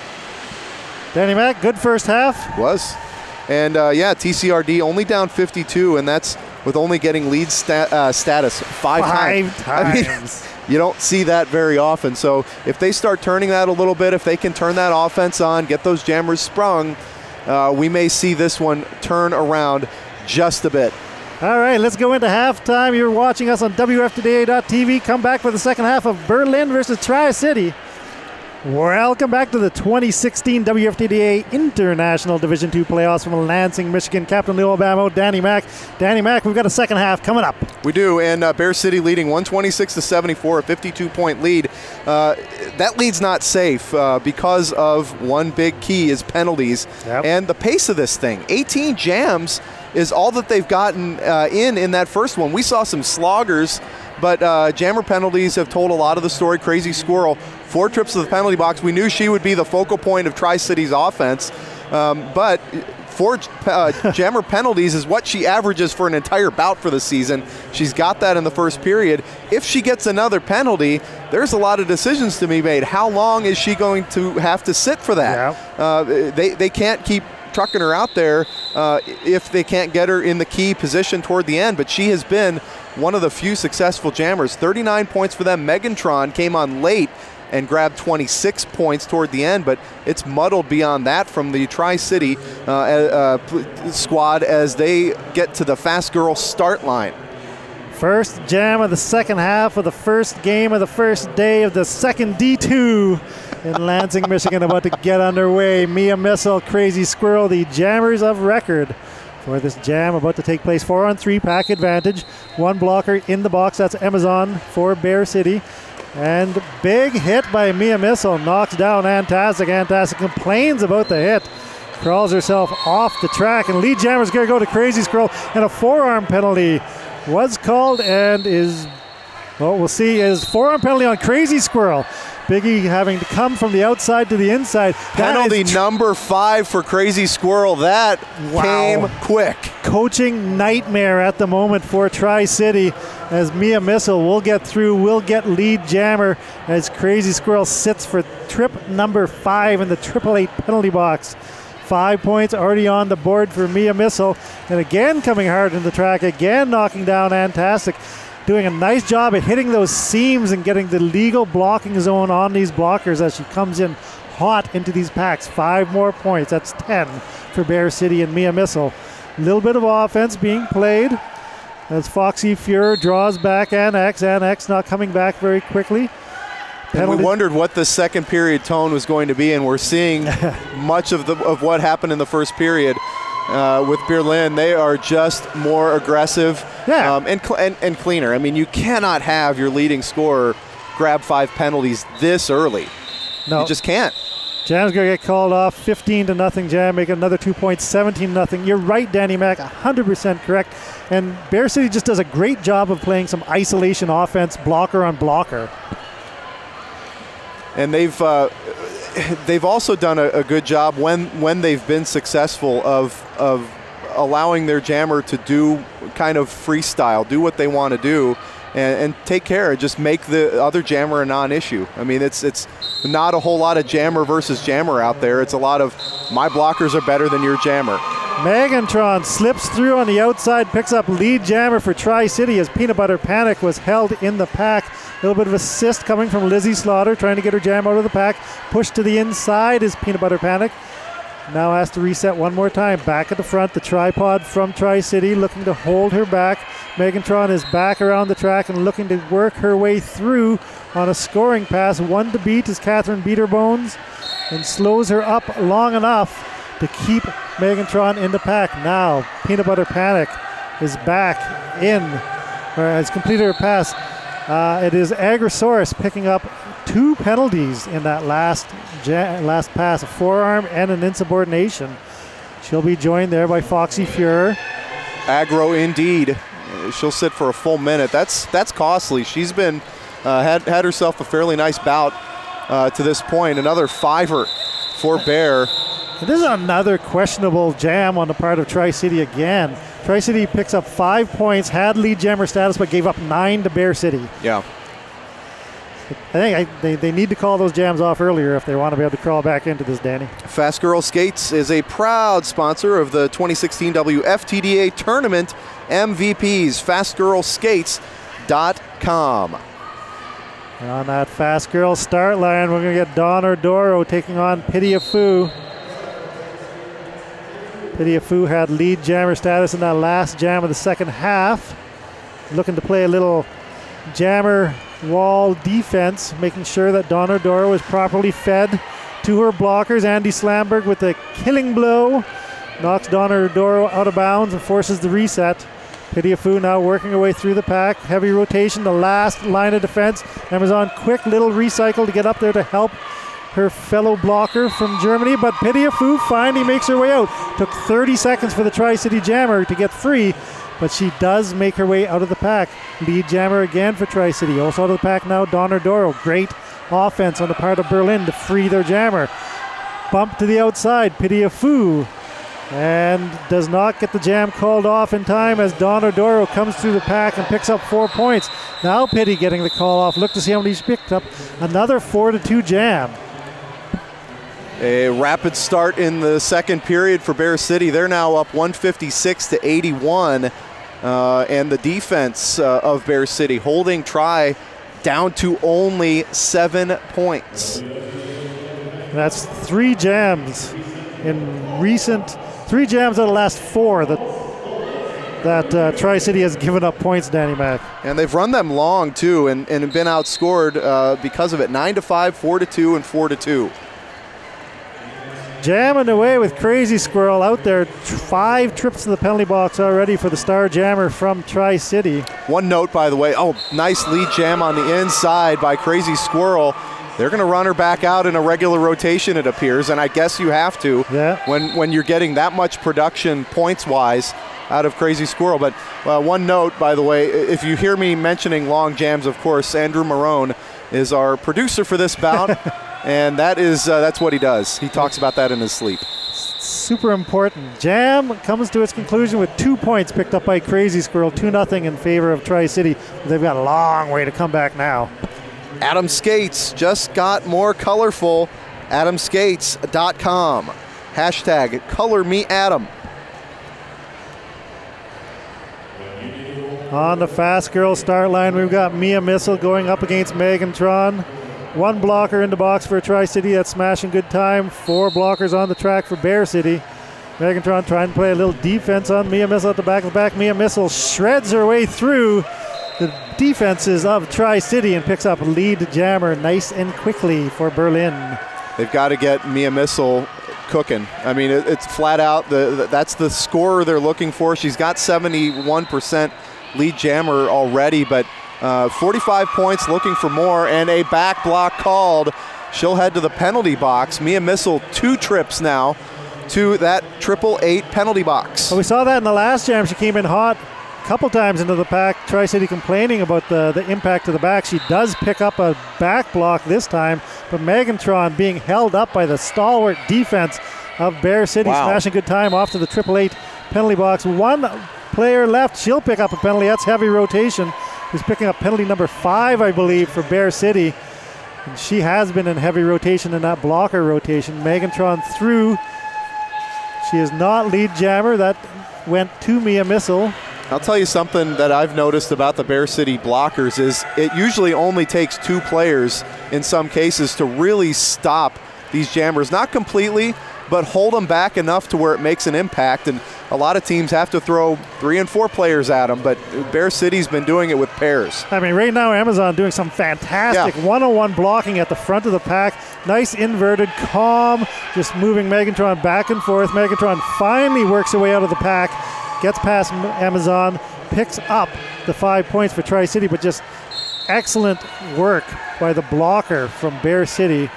Danny Mac, good first half. Was. And TCRD only down 52, and that's with only getting lead status 5 times. I mean, you don't see that very often. So if they start turning that a little bit, if they can turn that offense on, get those jammers sprung, we may see this one turn around just a bit. All right, let's go into halftime. You're watching us on WFTDA.tv. Come back for the second half of Berlin versus Tri-City. Welcome back to the 2016 WFTDA International Division II playoffs from Lansing, Michigan. Captain Lou Alabama, Danny Mac. Danny Mac, we've got a second half coming up. We do, and Bear City leading 126-74, a 52-point lead. That lead's not safe because of one big key is penalties. Yep. And the pace of this thing. 18 jams is all that they've gotten in that first one. We saw some sloggers, but jammer penalties have told a lot of the story. Crazy Squirrel, 4 trips to the penalty box. We knew she would be the focal point of Tri-City's offense, but 4 jammer penalties is what she averages for an entire bout for the season. She's got that in the first period. If she gets another penalty, there's a lot of decisions to be made. How long is she going to have to sit for that? Yeah. They can't keep trucking her out there if they can't get her in the key position toward the end, but she has been one of the few successful jammers. 39 points for them. Megantron came on late and grabbed 26 points toward the end, but it's muddled beyond that from the Tri-City squad as they get to the Fast Girl start line. First jam of the second half of the first game of the first day of the second D2 in Lansing, Michigan, about to get underway. Mia Missile, Crazy Squirrel, the jammers of record for this jam about to take place. 4-on-3 pack advantage. 1 blocker in the box. That's Amazon for Bear City. And big hit by Mia Missile. Knocks down Antastic. Antastic complains about the hit. Crawls herself off the track. And lead jammer's going to go to Crazy Squirrel. And a forearm penalty was called and is, well, we'll see, is forearm penalty on Crazy Squirrel. Biggie having to come from the outside to the inside. Penalty number 5 for Crazy Squirrel. That came quick. Coaching nightmare at the moment for Tri-City as Mia Missile will get through, will get lead jammer as Crazy Squirrel sits for trip number 5 in the 888 penalty box. 5 points already on the board for Mia Missile. And again coming hard in the track, again knocking down Antastic. Doing a nice job at hitting those seams and getting the legal blocking zone on these blockers as she comes in hot into these packs. 5 more points. That's 10 for Bear City and Mia Missile. A little bit of offense being played as Foxy Fuhrer draws back Annex. Annex not coming back very quickly. And we wondered what the second period tone was going to be, and we're seeing much of what happened in the first period. With Berlin, they are just more aggressive and cleaner. I mean, you cannot have your leading scorer grab 5 penalties this early. No. You just can't. Jam's going to get called off. 15-0 Jam, make another 2 points, 17-0. You're right, Danny Mac, 100% correct. And Bear City just does a great job of playing some isolation offense, blocker on blocker. And they've they've also done a good job when they've been successful of allowing their jammer to do kind of freestyle, do what they want to do, and take care, just make the other jammer a non-issue. I mean, it's not a whole lot of jammer versus jammer out there. It's a lot of my blockers are better than your jammer. Megantron slips through on the outside, picks up lead jammer for Tri-City as Peanut Butter Panic was held in the pack. A little bit of assist coming from Lizzie Slaughter, trying to get her jam out of the pack. Pushed to the inside is Peanut Butter Panic. Now has to reset one more time. Back at the front, the tripod from Tri-City looking to hold her back. Megantron is back around the track and looking to work her way through on a scoring pass. One to beat is Catherine Beaterbones and slows her up long enough to keep Megantron in the pack. Now Peanut Butter Panic is back in, or has completed her pass. It is Agrosaurus picking up 2 penalties in that last pass, a forearm and an insubordination. She'll be joined there by Foxy Fuhrer. Aggro indeed. She'll sit for a full minute. That's costly. She's been had herself a fairly nice bout to this point. Another 5er for Bear. This is another questionable jam on the part of Tri-City again. Tri-City picks up 5 points, had lead jammer status, but gave up 9 to Bear City. Yeah. I think they need to call those jams off earlier if they want to be able to crawl back into this, Danny. Fast Girl Skates is a proud sponsor of the 2016 Wftda Tournament MVPs. FastGirlSkates.com. And on that Fast Girl start line, we're going to get Dawn Ordoro taking on Pitia Fu. Pitia Fu had lead jammer status in that last jam of the second half. Looking to play a little jammer wall defense, making sure that Dawn Ordoro is properly fed to her blockers. Andy Slamberg with a killing blow knocks Dawn Ordoro out of bounds and forces the reset. Pitia Fu now working her way through the pack. Heavy rotation, the last line of defense. Amazon quick little recycle to get up there to help her fellow blocker from Germany, but Pitia Fu finally makes her way out. Took 30 seconds for the Tri-City jammer to get free, but she does make her way out of the pack. Lead jammer again for Tri-City. Also out of the pack now, Dawn Ordoro. Great offense on the part of Berlin to free their jammer. Bump to the outside, Pitia Fu, and does not get the jam called off in time as Dawn Ordoro comes through the pack and picks up 4 points. Now Pity getting the call off. Look to see how many she's picked up. Another 4-2 jam. A rapid start in the second period for Bear City. They're now up 156-81. And the defense of Bear City holding Tri down to only 7 points. That's 3 jams in recent, 3 jams out of the last 4 that Tri-City has given up points, Danny Mac. And they've run them long too and been outscored because of it. 9-5, 4-2, and 4-2. Jamming away with Crazy Squirrel out there. 5 trips to the penalty box already for the star jammer from Tri-City. One note, by the way, nice lead jam on the inside by Crazy Squirrel. They're going to run her back out in a regular rotation, it appears, and I guess you have to when you're getting that much production points-wise out of Crazy Squirrel. But one note, by the way, if you hear me mentioning long jams, of course, Andrew Marone is our producer for this bout. And that's what he does. He talks about that in his sleep. Super important. Jam comes to its conclusion with 2 points picked up by Crazy Squirrel, 2-0 in favor of Tri-City. They've got a long way to come back now. Adam Skates just got more colorful. AdamSkates.com. Hashtag ColorMeAdam. On the Fast Girl start line, we've got Mia Missile going up against Megantron. 1 blocker in the box for Tri-City. That's smashing good time. 4 blockers on the track for Bear City. Megantron trying to play a little defense on Mia Missile at the back of the back. Mia Missile shreds her way through the defenses of Tri-City and picks up lead jammer nice and quickly for Berlin. They've got to get Mia Missile cooking. I mean, it's flat out. That's the scorer they're looking for. She's got 71% lead jammer already, but 45 points, looking for more, and a back block called. She'll head to the penalty box. Mia Missile 2 trips now to that 888 penalty box. Well, we saw that in the last jam. She came in hot, couple times into the pack. Tri-City complaining about the impact to the back. She does pick up a back block this time, but Megantron being held up by the stalwart defense of Bear City. Wow. Smashing good time off to the 888 penalty box. One player left. She'll pick up a penalty. That's heavy rotation. Who's picking up penalty number 5, I believe, for Bear City. And she has been in heavy rotation in that blocker rotation. Megantron through. She is not lead jammer. That went to Mia Missile. I'll tell you something that I've noticed about the Bear City blockers is it usually only takes 2 players in some cases to really stop these jammers. Not completely, but hold them back enough to where it makes an impact. And a lot of teams have to throw 3 and 4 players at them, but Bear City's been doing it with pairs. I mean, right now Amazon doing some fantastic one-on-one blocking at the front of the pack. Nice inverted, calm, just moving Megantron back and forth. Megantron finally works her way out of the pack, gets past Amazon, picks up the 5 points for Tri-City, but just excellent work by the blocker from Bear City.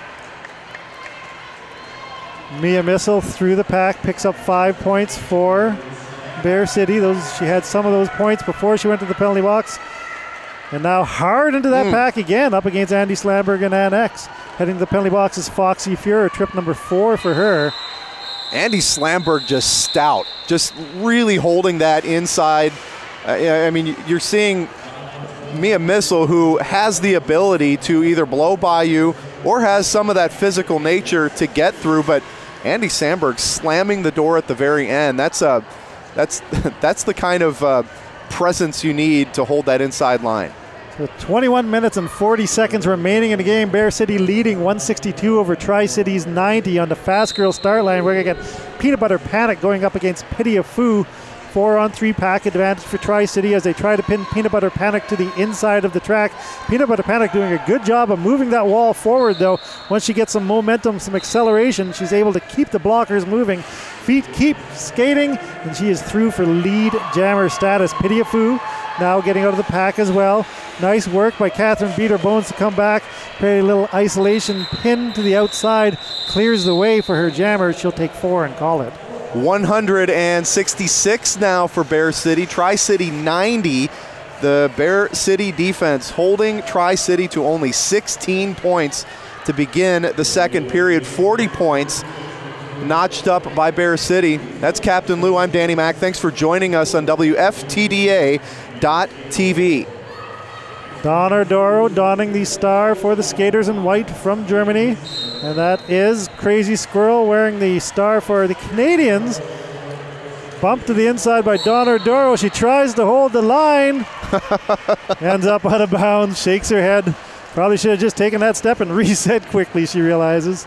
Mia Missile through the pack, picks up 5 points for Bear City. She had some of those points before she went to the penalty box. And now hard into that pack again, up against Andy Slamberg and Annex. Heading to the penalty box is Foxy Fuhrer, trip number 4 for her. Andy Slamberg just stout, just really holding that inside. I mean, you're seeing Mia Missile, who has the ability to either blow by you or has some of that physical nature to get through, but Andy Sandberg slamming the door at the very end. That's the kind of presence you need to hold that inside line. So 21 minutes and 40 seconds remaining in the game. Bear City leading 162 over Tri-City's 90 on the fast girl start line. We're going to get Peanut Butter Panic going up against Pity of Foo. 4-on-3 pack advantage for Tri-City as they try to pin Peanut Butter Panic to the inside of the track. Peanut Butter Panic doing a good job of moving that wall forward, though. Once she gets some momentum, some acceleration, she's able to keep the blockers moving. Feet keep skating, and she is through for lead jammer status. Pity of Foo now getting out of the pack as well. Nice work by Catherine Beater Bones to come back. Very little isolation pin to the outside. Clears the way for her jammer. She'll take 4 and call it. 166 now for Bear City. Tri-City 90. The Bear City defense holding Tri-City to only 16 points to begin the second period. 40 points notched up by Bear City. That's Captain Lou. I'm Danny Mack. Thanks for joining us on WFTDA.TV. Donner Doro donning the star for the skaters in white from Germany. And that is Crazy Squirrel wearing the star for the Canadians. Bumped to the inside by Donner Doro. She tries to hold the line. Ends up out of bounds, shakes her head. Probably should have just taken that step and reset quickly, she realizes.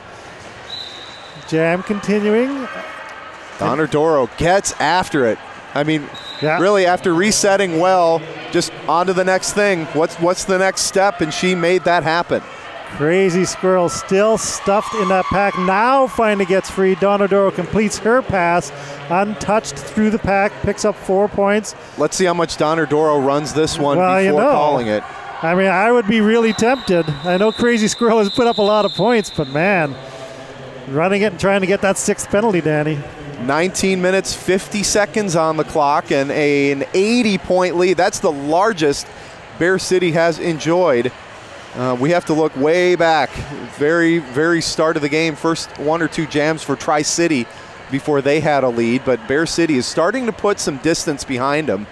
Jam continuing. Donner Doro gets after it. I mean, really, after resetting well, just on to the next thing. What's the next step? And she made that happen. Crazy Squirrel still stuffed in that pack. Now finally gets free. Donadoro completes her pass, untouched through the pack, picks up 4 points. Let's see how much Donadoro runs this one before calling it. I mean, I would be really tempted. I know Crazy Squirrel has put up a lot of points, but man, running it and trying to get that 6th penalty, Danny. 19 minutes, 50 seconds on the clock, and an 80-point lead. That's the largest Bear City has enjoyed. We have to look way back, very, very start of the game. First 1 or 2 jams for Tri-City before they had a lead, but Bear City is starting to put some distance behind them.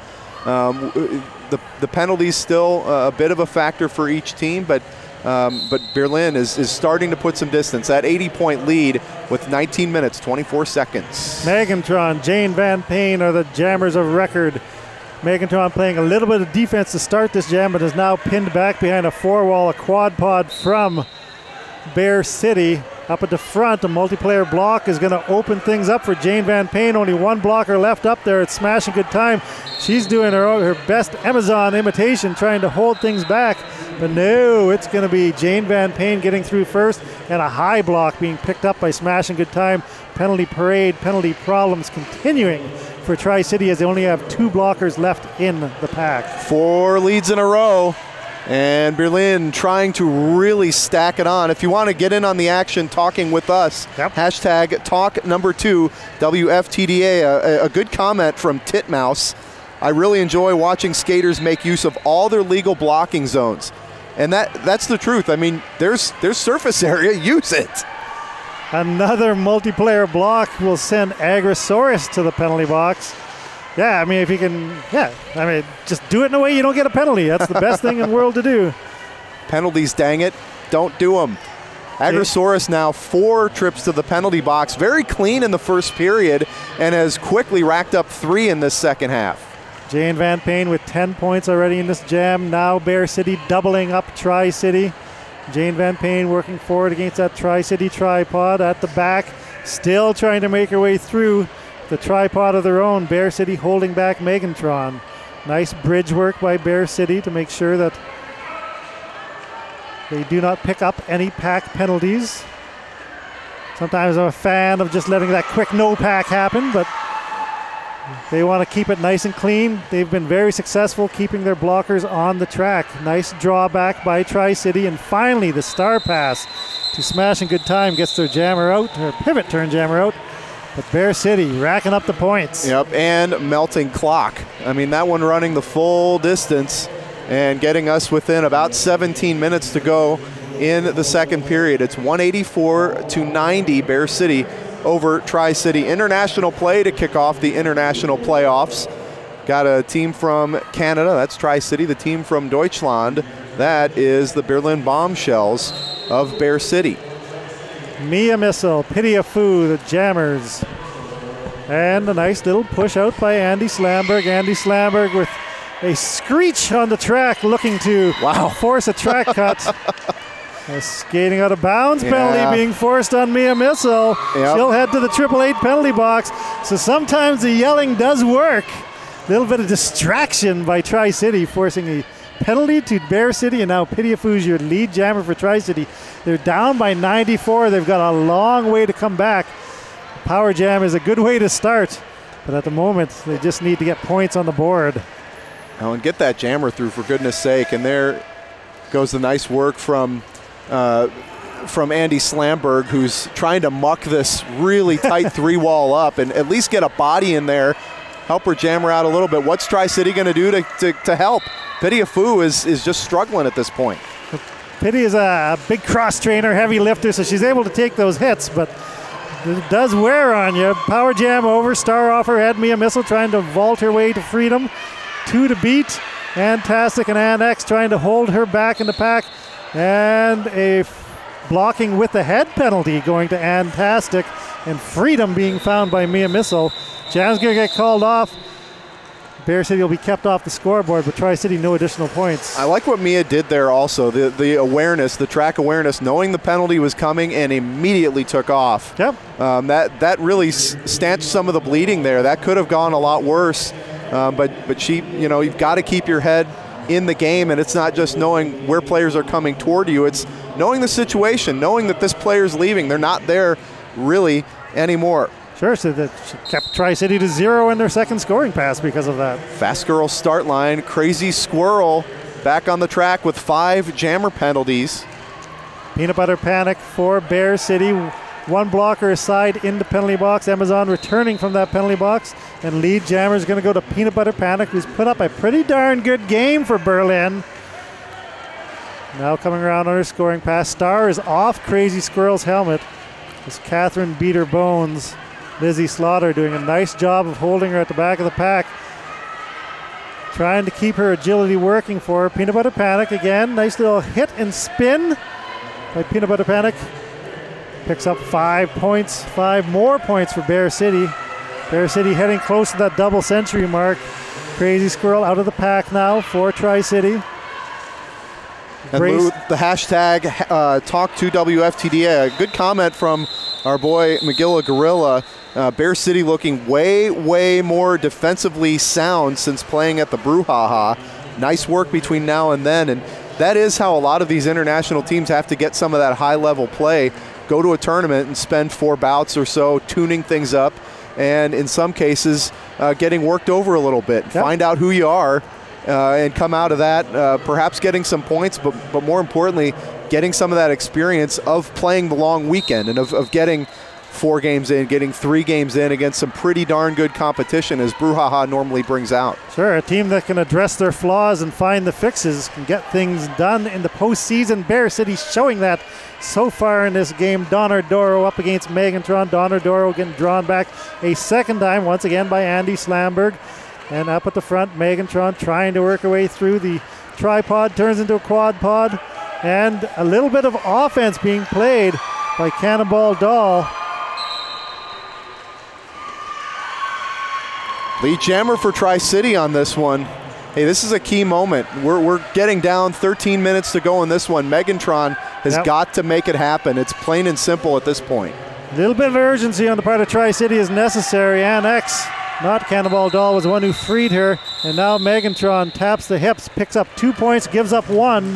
The penalties still a bit of a factor for each team, but Berlin is starting to put some distance. That 80-point lead with 19 minutes, 24 seconds. Megantron, Jane Van Payne are the jammers of record. Megantron playing a little bit of defense to start this jam, but is now pinned back behind a 4-wall, a quad pod from Bear City. Up at the front, a multiplayer block is going to open things up for Jane Van Payne. Only 1 blocker left up there. It's smashing good time. She's doing her best Amazon imitation, trying to hold things back. But no, it's going to be Jane Van Payne getting through first, and a high block being picked up by Smashing Good Time. Penalty parade, penalty problems continuing for Tri-City as they only have 2 blockers left in the pack. 4 leads in a row, and Berlin trying to really stack it on. If you want to get in on the action talking with us, hashtag talk number 2, WFTDA. A good comment from Titmouse. I really enjoy watching skaters make use of all their legal blocking zones. And that's the truth. I mean, there's surface area, use it. Another multiplayer block will send Agrosaurus to the penalty box. Yeah, I mean, if you can, just do it in a way you don't get a penalty. That's the best thing in the world to do. Penalties, dang it. Don't do them. Agrosaurus now 4 trips to the penalty box. Very clean in the first period and has quickly racked up 3 in this second half. Jane Van Payne with 10 points already in this jam. Now Bear City doubling up Tri-City. Jane Van Payne working forward against that Tri-City tripod at the back. Still trying to make her way through the tripod of their own. Bear City holding back Megantron. Nice bridge work by Bear City to make sure that they do not pick up any pack penalties. Sometimes I'm a fan of just letting that quick no pack happen, but they want to keep it nice and clean. They've been very successful keeping their blockers on the track. Nice drawback by Tri-City, and finally the star pass to Smash and Good Time gets their jammer out, or pivot turn jammer out. But Bear City racking up the points. Yep, and melting clock. I mean, that one running the full distance and getting us within about 17 minutes to go in the second period. It's 184-90 Bear City over Tri-City. International play to kick off the international playoffs. Got a team from Canada, that's Tri-City. The team from Deutschland, that is the Berlin Bombshells of Bear City. Mia Missile, Pidiafu, the Jammers. And a nice little push out by Andy Slamberg. Andy Slamberg with a screech on the track looking to force a track cut. A skating out of bounds penalty being forced on Mia Missile. Yep. She'll head to the 888 penalty box. So sometimes the yelling does work. A little bit of distraction by Tri-City, forcing a penalty to Bear City, and now Pidiafu's your lead jammer for Tri-City. They're down by 94. They've got a long way to come back. Power jam is a good way to start, but at the moment they just need to get points on the board. Oh, and get that jammer through, for goodness sake. And there goes the nice work from Andy Slamberg, who's trying to muck this really tight 3-wall up and at least get a body in there, help her jammer out a little bit. What's Tri-City going to do to help? Pidiafu is just struggling at this point. Pity is a big cross trainer, heavy lifter, so she's able to take those hits, but it does wear on you. Power jam over, star off her head. Mia Missile trying to vault her way to freedom. 2 to beat. Fantastic and Annex trying to hold her back in the pack. And a blocking with the head penalty going to Antastic, and freedom being found by Mia Missile. Jam's going to get called off. Bear City will be kept off the scoreboard, but Tri-City no additional points. I like what Mia did there also, the awareness, the track awareness, knowing the penalty was coming and immediately took off. Yep. That really stanched some of the bleeding there. That could have gone a lot worse, but she, you've got to keep your head in the game, and it's not just knowing where players are coming toward you, it's knowing the situation, knowing that this player's leaving. They're not there really anymore. Sure, so that kept Tri-City to 0 in their second scoring pass because of that. Fast girl start line, Crazy Squirrel back on the track with 5 jammer penalties. Peanut Butter Panic for Bear City. 1 blocker aside in the penalty box. Amazon returning from that penalty box. And lead jammer is going to go to Peanut Butter Panic, who's put up a pretty darn good game for Berlin. Now coming around on her scoring pass. Star is off Crazy Squirrel's helmet as Catherine beat her bones. Lizzie Slaughter doing a nice job of holding her at the back of the pack. Trying to keep her agility working for her. Peanut Butter Panic again. Nice little hit and spin by Peanut Butter Panic. Picks up 5 points. 5 more points for Bear City. Bear City heading close to that double century mark. Crazy Squirrel out of the pack now for Tri-City. And Lou, the hashtag #TalkToWFTDA. A good comment from our boy Magilla Gorilla. Bear City looking way more defensively sound since playing at the Brouhaha. Nice work between now and then, and that is how a lot of these international teams have to get some of that high-level play. Go to a tournament and spend 4 bouts or so tuning things up, and in some cases getting worked over a little bit. Yep. Find out who you are and come out of that perhaps getting some points, but more importantly, getting some of that experience of playing the long weekend and of getting 4 games in, getting 3 games in against some pretty darn good competition, as Brouhaha normally brings out. Sure, a team that can address their flaws and find the fixes can get things done in the postseason. Bear City showing that so far in this game. Donardoro up against Megantron. Donardoro getting drawn back a second time, once again by Andy Slamberg. And up at the front, Megantron trying to work her way through. The tripod turns into a quad pod. And a little bit of offense being played by Cannonball Doll. Lead jammer for Tri-City on this one. Hey, this is a key moment. We're getting down 13 minutes to go in this one. Megantron has got to make it happen. It's plain and simple at this point. A little bit of urgency on the part of Tri-City is necessary. Ann X, not Cannonball Doll, was the one who freed her. And now Megantron taps the hips, picks up 2 points, gives up 1.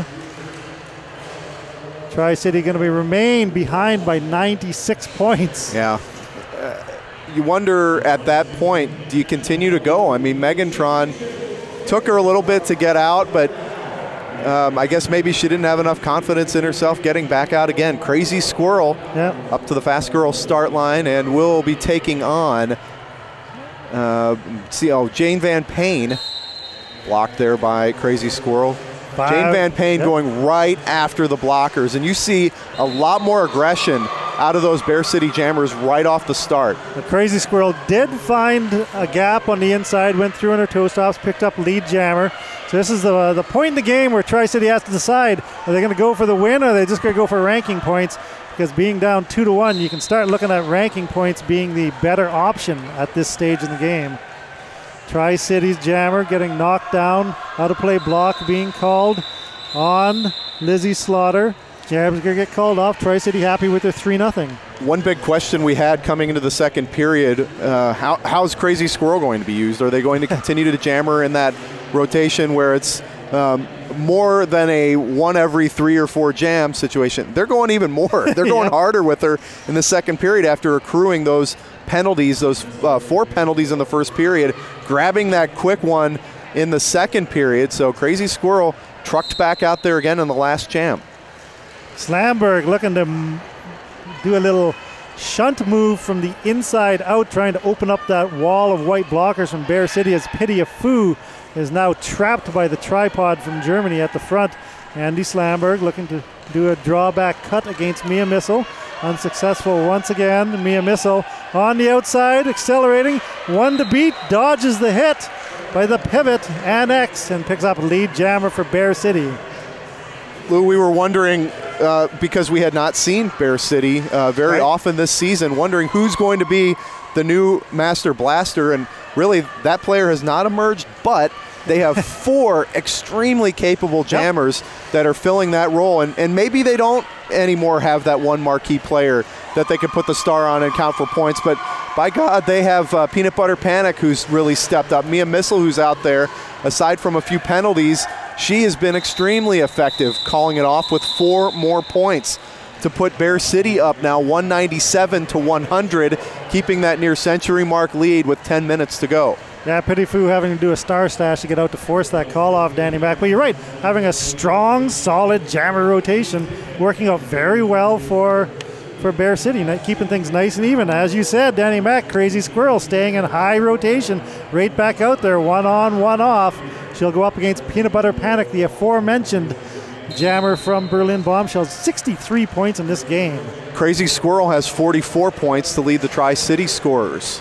Tri-City going to remain behind by 96 points. Yeah. You wonder at that point, do you continue to go? I mean, Megantron took her a little bit to get out, but I guess maybe she didn't have enough confidence in herself getting back out again. Crazy Squirrel up to the Fast Girl start line, and will be taking on Jane Van Payne, blocked there by Crazy Squirrel. Jane Van Payne going right after the blockers, and you see a lot more aggression out of those Bear City Jammers right off the start. The Crazy Squirrel did find a gap on the inside, went through on her toe stops, picked up lead jammer. So this is the point in the game where Tri-City has to decide, are they going to go for the win, or are they just going to go for ranking points? Because being down 2-1, you can start looking at ranking points being the better option at this stage in the game. Tri-City's jammer getting knocked down. Out of play block being called on Lizzie Slaughter. Jammer's going to get called off. Tri-City happy with their 3-0. One big question we had coming into the second period, how's Crazy Squirrel going to be used? Are they going to continue to jammer in that rotation where it's more than a 1 every 3 or 4 jam situation? They're going even more. They're going harder with her in the second period after accruing those penalties, those 4 penalties in the first period, grabbing that quick one in the second period. So Crazy Squirrel trucked back out there again in the last jam. Slamberg looking to do a little shunt move from the inside out, trying to open up that wall of white blockers from Bear City, as Pitia Fu is now trapped by the tripod from Germany at the front. Andy Slamberg looking to do a drawback cut against Mia Missile. Unsuccessful once again. Mia Missile on the outside, accelerating. 1 to beat, dodges the hit by the pivot, Annex, and picks up lead jammer for Bear City. Lou, we were wondering, because we had not seen Bear City very often this season, wondering who's going to be the new Master Blaster, and really that player has not emerged, but they have 4 extremely capable jammers that are filling that role, and maybe they don't anymore have that one marquee player that they can put the star on and count for points, but by God, they have Peanut Butter Panic, who's really stepped up. Mia Missile, who's out there, aside from a few penalties, she has been extremely effective, calling it off with 4 more points to put Bear City up now 197 to 100, keeping that near century mark lead with 10 minutes to go. Yeah, Pitia Fu having to do a star stash to get out to force that call off Danny Mac. But you're right, having a strong, solid jammer rotation working out very well for Bear City, keeping things nice and even. As you said, Danny Mac, Crazy Squirrel, staying in high rotation, right back out there, 1 on, 1 off. She'll go up against Peanut Butter Panic, the aforementioned jammer from Berlin Bombshells. 63 points in this game. Crazy Squirrel has 44 points to lead the Tri-City scorers.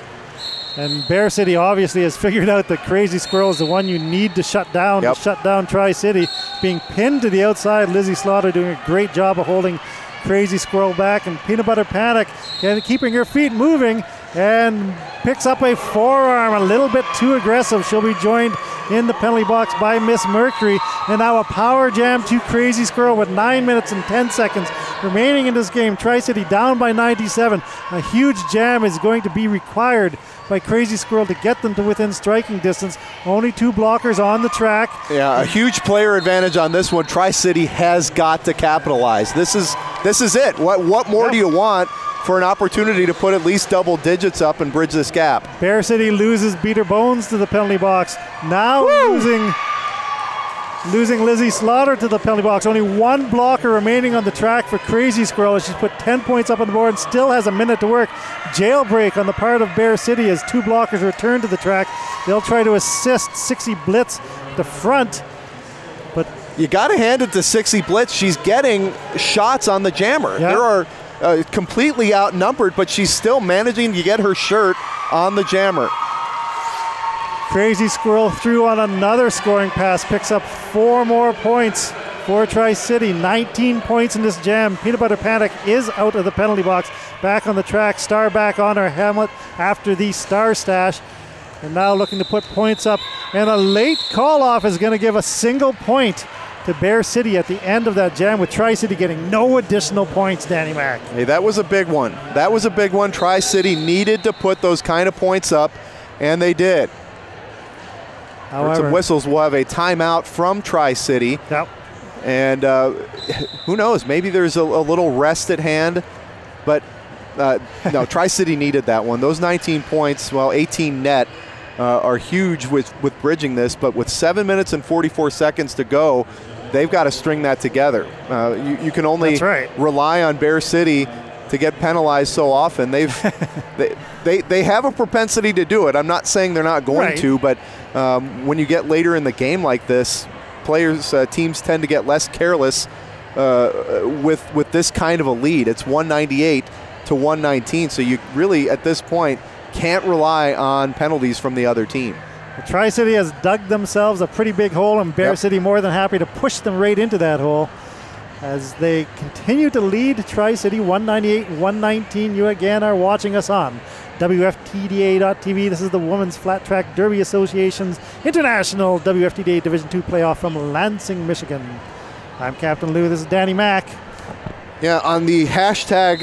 And Bear City obviously has figured out that Crazy Squirrel is the one you need to shut down, to shut down Tri-City. Being pinned to the outside, Lizzie Slaughter doing a great job of holding Crazy Squirrel back, and Peanut Butter Panic and keeping her feet moving, and picks up a forearm, a little bit too aggressive. She'll be joined in the penalty box by Miss Mercury, and now a power jam to Crazy Squirrel with 9 minutes and 10 seconds remaining in this game. Tri-City down by 97. A huge jam is going to be required by Crazy Squirrel to get them to within striking distance. Only 2 blockers on the track. Yeah, a huge player advantage on this one. Tri-City has got to capitalize. This is it. What more do you want for an opportunity to put at least double digits up and bridge this gap? Bear City loses Beater Bones to the penalty box. Now losing losing Lizzie Slaughter to the penalty box. Only one blocker remaining on the track for Crazy Squirrel. She's put 10 points up on the board and still has a minute to work. Jailbreak on the part of Bear City as 2 blockers return to the track. They'll try to assist 60 Blitz at the front. But you got to hand it to 60 Blitz. She's getting shots on the jammer. Yeah. There are completely outnumbered, but she's still managing to get her shirt on the jammer. Crazy Squirrel through on another scoring pass, picks up 4 more points for Tri-City. 19 points in this jam. Peanut Butter Panic is out of the penalty box. Back on the track, Star back on her helmet after the Star Stash. And now looking to put points up. And a late call-off is going to give a single point to Bear City at the end of that jam, with Tri-City getting no additional points, Danny Mac. Hey, that was a big one. That was a big one. Tri-City needed to put those kind of points up, and they did. However, some whistles. We'll have a timeout from Tri-City. Yep. And who knows, maybe there's a little rest at hand. But no, Tri-City needed that one. Those 19 points, well, 18 net, are huge with bridging this. But with 7 minutes and 44 seconds to go, they've got to string that together. You can only rely on Bear City to get penalized so often. They have a propensity to do it. I'm not saying they're not going to, but when you get later in the game like this, teams tend to get less careless with this kind of a lead. It's 198 to 119, so you really at this point can't rely on penalties from the other team. Tri-City has dug themselves a pretty big hole, and Bear City more than happy to push them right into that hole as they continue to lead Tri-City 198-119. You again are watching us on WFTDA.tv. This is the Women's Flat Track Derby Association's International WFTDA Division II playoff from Lansing, Michigan. I'm Captain Lou. This is Danny Mack. Yeah, on the hashtag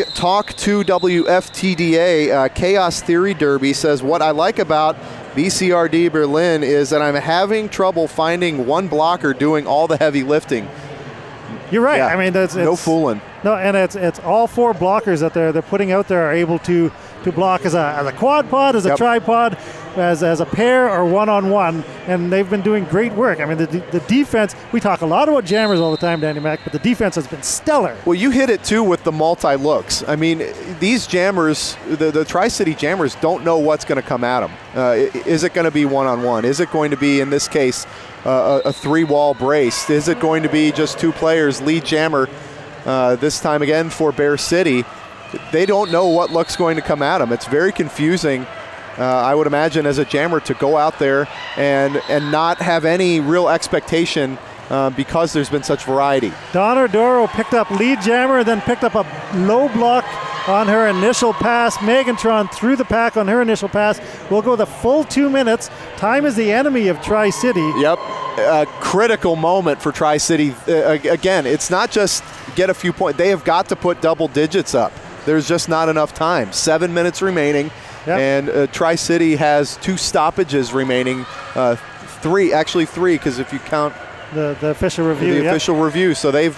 #TalkToWFTDA, Chaos Theory Derby says, what I like about BCRD Berlin is that I'm having trouble finding one blocker doing all the heavy lifting. You're right. Yeah, I mean, it's no fooling. No, and it's all 4 blockers that they're putting out there are able to block as a quad pod, as a tripod, as a pair, or one-on-one, and they've been doing great work. I mean, the defense, we talk a lot about jammers all the time, Danny Mac, but the defense has been stellar. Well, you hit it too with the multi-looks. I mean, these jammers, the Tri-City jammers don't know what's going to come at them. Is it going to be one-on-one? Is it going to be, in this case, a 3-wall brace? Is it going to be just 2 players, lead jammer, this time again for Bear City? They don't know what look's going to come at them. It's very confusing, I would imagine, as a jammer to go out there and not have any real expectation because there's been such variety. Donna Doro picked up lead jammer, then picked up a low block on her initial pass. Megantron through the pack on her initial pass. We'll go the full 2 minutes. Time is the enemy of Tri-City. Yep, a critical moment for Tri-City. Again, it's not just get a few points. They have got to put double digits up. There's just not enough time. 7 minutes remaining, and Tri-City has 2 stoppages remaining. 3, because if you count the official review. The official review. So they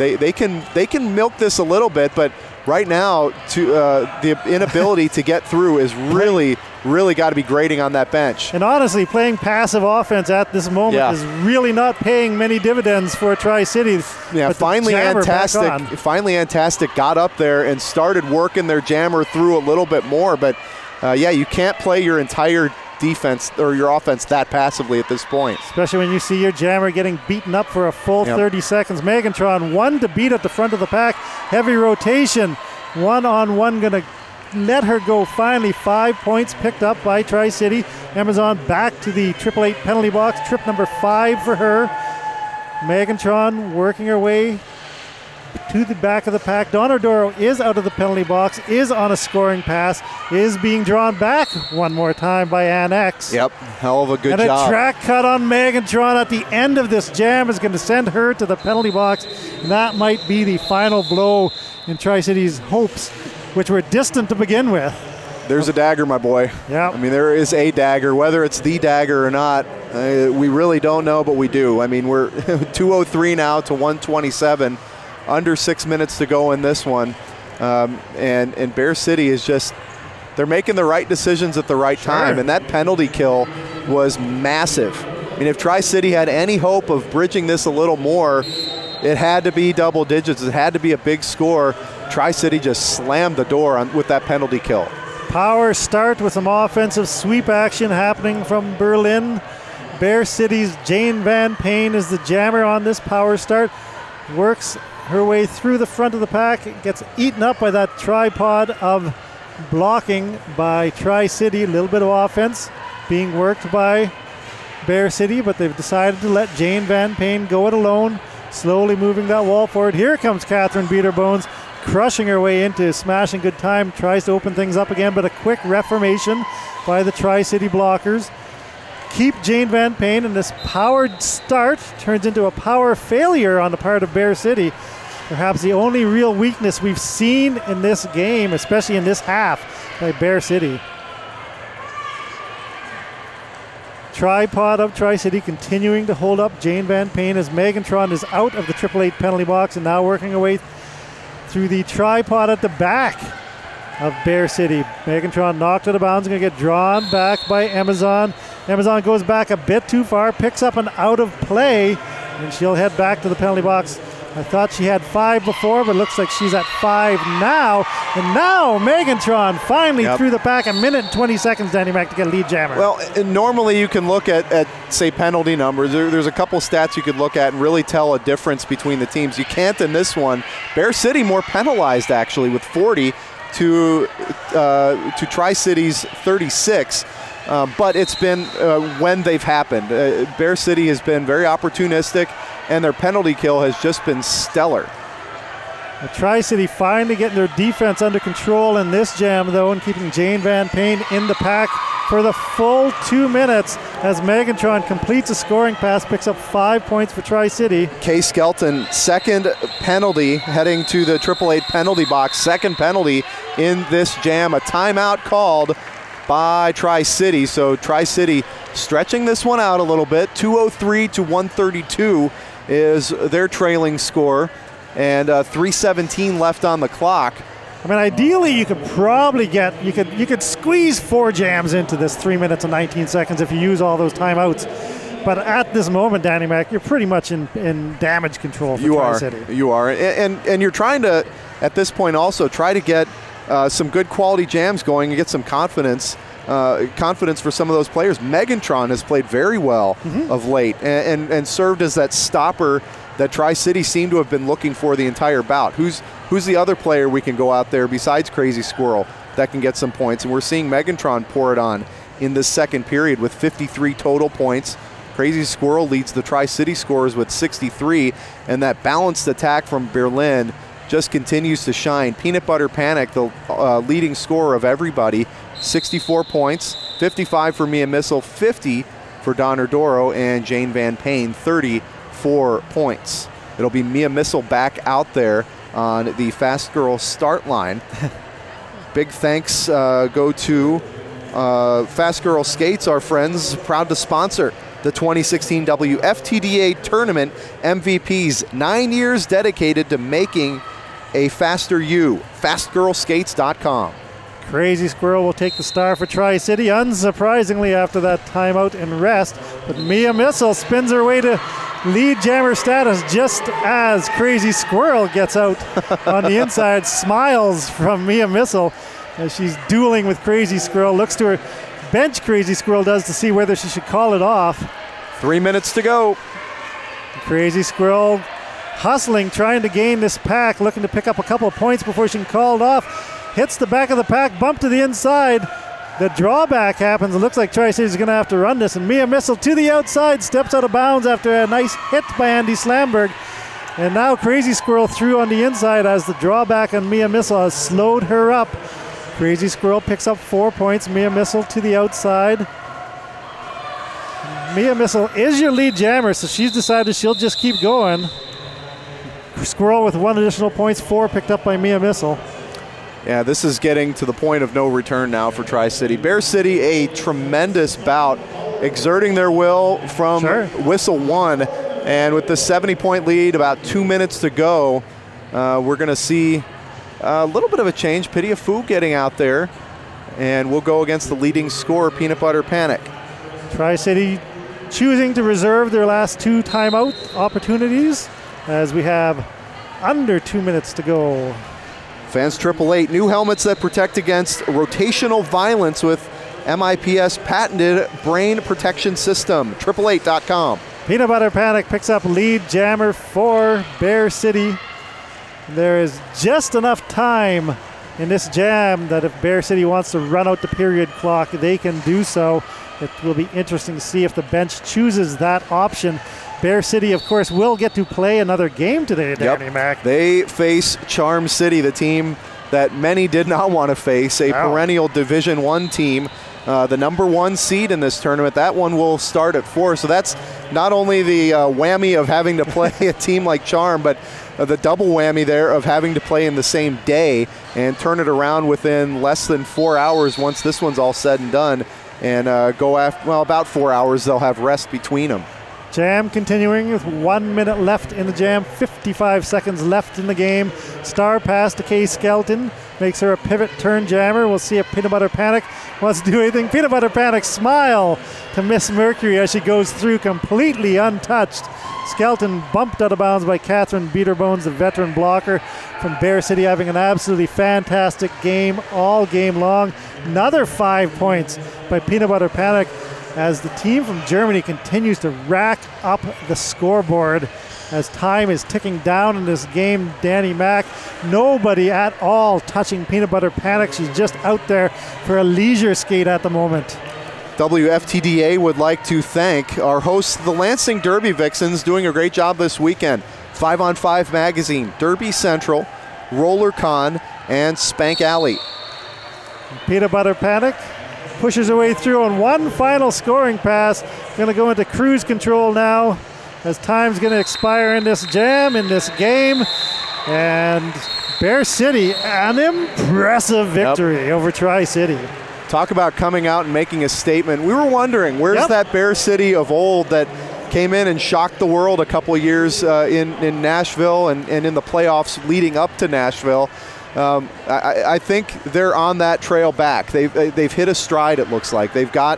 can milk this a little bit, but right now the inability to get through is really got to be grating on that bench. And honestly, playing passive offense at this moment is really not paying many dividends for Tri-City. Yeah, finally Antastic got up there and started working their jammer through a little bit more, but you can't play your entire defense or your offense that passively at this point. Especially when you see your jammer getting beaten up for a full 30 seconds. Megantron, 1 to beat at the front of the pack. Heavy rotation. 1-on-1 going to let her go finally. 5 points picked up by Tri-City. Amazon back to the 888 penalty box. Trip number 5 for her. Megantron working her way to the back of the pack. Donna Doro is out of the penalty box, is on a scoring pass, is being drawn back one more time by Annex. Yep, hell of a good job. And a track cut on Megantron at the end of this jam is going to send her to the penalty box. And that might be the final blow in Tri-City's hopes, which were distant to begin with. There's a dagger, my boy. Yeah. I mean, there is a dagger. Whether it's the dagger or not, we really don't know, but we do. I mean, we're 2:03 now to 1:27. Under 6 minutes to go in this one. And Bear City is just, they're making the right decisions at the right time. And that penalty kill was massive. mean, if Tri-City had any hope of bridging this a little more, it had to be double digits. It had to be a big score. Tri-City just slammed the door with that penalty kill. Power start with some offensive sweep action happening from Berlin. Bear City's Jane Van Payne is the jammer on this power start. Works her way through the front of the pack, gets eaten up by that tripod of blocking by Tri-City. A little bit of offense being worked by Bear City, but they've decided to let Jane Van Payne go it alone, slowly moving that wall forward. Here comes Catherine Beaterbones, crushing her way into smashing good time, tries to open things up again, but a quick reformation by the Tri-City blockers. Keep Jane Van Payne, and this powered start turns into a power failure on the part of Bear City. Perhaps the only real weakness we've seen in this game, especially in this half, by Bear City. Tripod of Tri-City continuing to hold up Jane Van Payne as Megantron is out of the 888 penalty box and now working her way through the tripod at the back of Bear City. Megantron knocked out of bounds, going to get drawn back by Amazon. Amazon goes back a bit too far, picks up an out of play, and she'll head back to the penalty box. I thought she had 5 before, but it looks like she's at 5 now. And now Megantron finally through the pack. A minute and 20 seconds, Danny Mac, to get a lead jammer. Well, normally you can look at say, penalty numbers. There's a couple stats you could look at and really tell a difference between the teams. You can't in this one. Bear City more penalized, actually, with 40 to Tri-City's 36. But it's been when they've happened. Bear City has been very opportunistic, and their penalty kill has just been stellar. Tri-City finally getting their defense under control in this jam, though, and keeping Jane Van Payne in the pack for the full 2 minutes as Megantron completes a scoring pass, picks up 5 points for Tri-City. Kay Skelton, second penalty, heading to the 888 penalty box. Second penalty in this jam. A timeout called by Tri-City. So Tri-City stretching this one out a little bit. 203 to 132 is their trailing score, and 3:17 left on the clock. I mean, ideally, you could probably get, you could squeeze 4 jams into this 3 minutes and 19 seconds if you use all those timeouts. But at this moment, Danny Mac, you're pretty much in damage control for Tri-City. You are. And you're trying to, at this point also, try to get some good quality jams going and get some confidence for some of those players. Megantron has played very well of late and served as that stopper that Tri-City seemed to have been looking for the entire bout. Who's the other player we can go out there besides Crazy Squirrel that can get some points? And we're seeing Megantron pour it on in this second period with 53 total points. Crazy Squirrel leads the Tri-City scores with 63, and that balanced attack from Berlin just continues to shine. Peanut Butter Panic, the leading scorer of everybody, 64 points, 55 for Mia Missile, 50 for Donner Doro, and Jane Van Payne, 34 points. It'll be Mia Missile back out there on the Fast Girl start line. Big thanks go to Fast Girl Skates, our friends, proud to sponsor the 2016 WFTDA Tournament MVPs. 9 years dedicated to making a faster you. FastGirlSkates.com. Crazy Squirrel will take the star for Tri-City, unsurprisingly after that timeout and rest. But Mia Missile spins her way to lead jammer status just as Crazy Squirrel gets out on the inside. Smiles from Mia Missile as she's dueling with Crazy Squirrel. Looks to her bench, Crazy Squirrel does, to see whether she should call it off. 3 minutes to go. Crazy Squirrel hustling, trying to gain this pack, looking to pick up a couple of points before she can call it off. Hits the back of the pack, bump to the inside. The drawback happens. It looks like Tri-City is going to have to run this. And Mia Missile to the outside, steps out of bounds after a nice hit by Andy Slamberg. And now Crazy Squirrel through on the inside as the drawback on Mia Missile has slowed her up. Crazy Squirrel picks up 4 points. Mia Missile to the outside. Mia Missile is your lead jammer, so she's decided she'll just keep going. Squirrel with 1 additional points, 4 picked up by Mia Missile. Yeah, this is getting to the point of no return now for Tri-City. Bear City, a tremendous bout, exerting their will from whistle 1. And with the 70-point lead, about 2 minutes to go, we're going to see a little bit of a change. Pitia Fu getting out there, and we'll go against the leading scorer, Peanut Butter Panic. Tri-City choosing to reserve their last 2 timeout opportunities as we have under 2 minutes to go. Fans 888, new helmets that protect against rotational violence with MIPS patented brain protection system. 888.com. Peanut Butter Panic picks up lead jammer for Bear City. There is just enough time in this jam that if Bear City wants to run out the period clock, they can do so. It will be interesting to see if the bench chooses that option. Bear City, of course, will get to play another game today, Danny Mac. They face Charm City, the team that many did not want to face, a perennial Division I team. The number 1 seed in this tournament. That one will start at 4. So that's not only the whammy of having to play a team like Charm, but the double whammy there of having to play in the same day and turn it around within less than 4 hours once this one's all said and done. And go after, well, about 4 hours, they'll have rest between them. Jam continuing with 1 minute left in the jam, 55 seconds left in the game. Star pass to Kay Skelton. Makes her a pivot turn jammer. We'll see if Peanut Butter Panic wants to do anything. Peanut Butter Panic smile to Miss Mercury as she goes through completely untouched. Skelton bumped out of bounds by Catherine Beaterbones, the veteran blocker from Bear City, having an absolutely fantastic game all game long. Another 5 points by Peanut Butter Panic as the team from Germany continues to rack up the scoreboard as time is ticking down in this game. Danny Mac, nobody at all touching Peanut Butter Panic. She's just out there for a leisure skate at the moment. WFTDA would like to thank our hosts, the Lansing Derby Vixens, doing a great job this weekend. 5on5 Magazine, Derby Central, Roller Con, and Spank Alley. Peanut Butter Panic pushes her way through on one final scoring pass. Going to go into cruise control now as time's going to expire in this jam, in this game. And Bear City, an impressive victory over Tri-City. Talk about coming out and making a statement. We were wondering, where's that Bear City of old that came in and shocked the world a couple of years in Nashville and in the playoffs leading up to Nashville. I think they're on that trail back. They've hit a stride, it looks like. They've got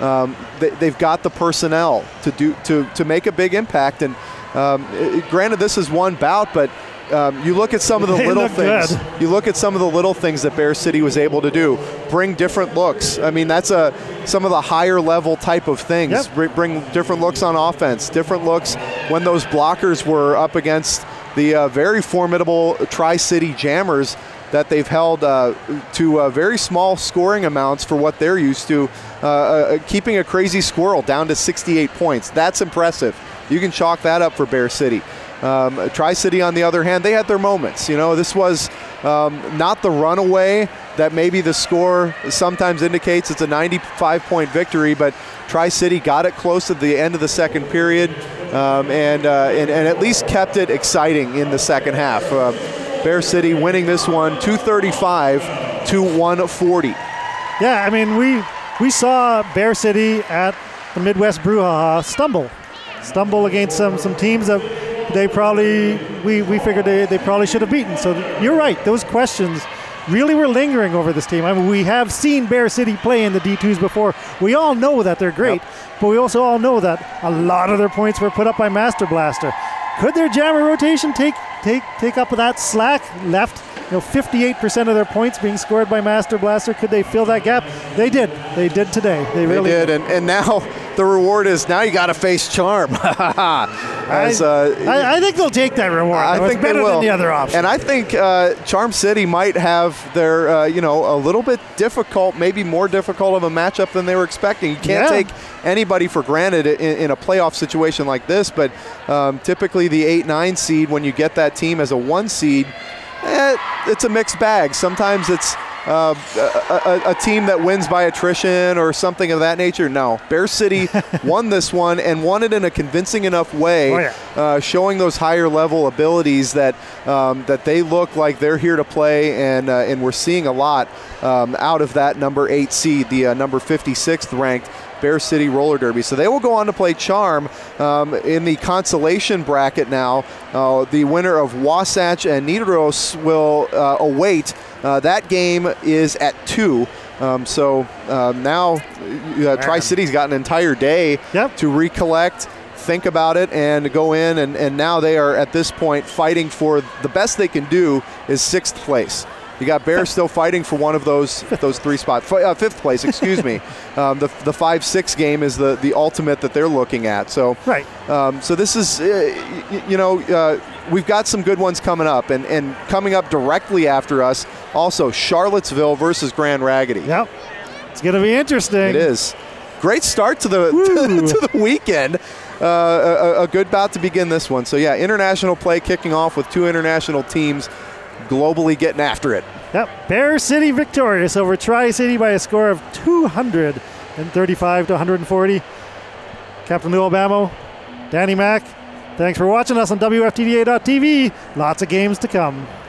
the personnel to make a big impact. And granted, this is one bout, but you look at some of the little things. Good. You look at some of the little things that Bear City was able to do. Bring different looks. I mean, that's some of the higher level type of things. Yep. Bring different looks on offense. Different looks when those blockers were up against the very formidable Tri-City Jammers that they've held to very small scoring amounts for what they're used to, keeping a crazy squirrel down to 68 points. That's impressive. You can chalk that up for Bear City. Tri-City, on the other hand, they had their moments. You know, this was not the runaway that maybe the score sometimes indicates. It's a 95-point victory, but Tri-City got it close at the end of the second period and at least kept it exciting in the second half. Bear City winning this one 235 to 140. Yeah, I mean, we saw Bear City at the Midwest Brouhaha stumble against some teams that they probably, we figured they probably should have beaten. So you're right, those questions really were lingering over this team. I mean, we have seen Bear City play in the D2s before. We all know that they're great, but we also all know that a lot of their points were put up by Master Blaster. Could their jammer rotation take up that slack left? You know, 58% of their points being scored by Master Blaster. Could they fill that gap? They did. They did today. They really did. And now the reward is now you got to face Charm. I think they'll take that reward. I think it's better than the other option. And I think Charm City might have their a little bit difficult, maybe more difficult of a matchup than they were expecting. You can't take anybody for granted in a playoff situation like this, but typically the 8-9 seed, when you get that team as a 1 seed, it's a mixed bag. Sometimes it's a team that wins by attrition or something of that nature. No, Bear City won this one and won it in a convincing enough way, showing those higher level abilities that they look like they're here to play, and we're seeing a lot out of that number 8 seed, the number 56th ranked Bear City Roller Derby. So they will go on to play Charm in the consolation bracket now. The winner of Wasatch and Nidaros will await. That game is at 2. Now Tri-City's got an entire day to recollect, think about it, and go in, and now they are at this point fighting for the best they can do is 6th place. You got Bears still fighting for one of those 3 spots. 5th place, excuse me. The 5-6 game is the ultimate that they're looking at. So so this is we've got some good ones coming up, and coming up directly after us also Charlottesville versus Grand Raggedy. Yep, it's going to be interesting. It is. Great start to the to the weekend. A good bout to begin this one. So yeah, international play kicking off with 2 international teams globally getting after it. Yep, Bear City victorious over Tri-City by a score of 235 to 140. Captain Lou Alabama, Danny Mack, thanks for watching us on WFTDA.tv. Lots of games to come.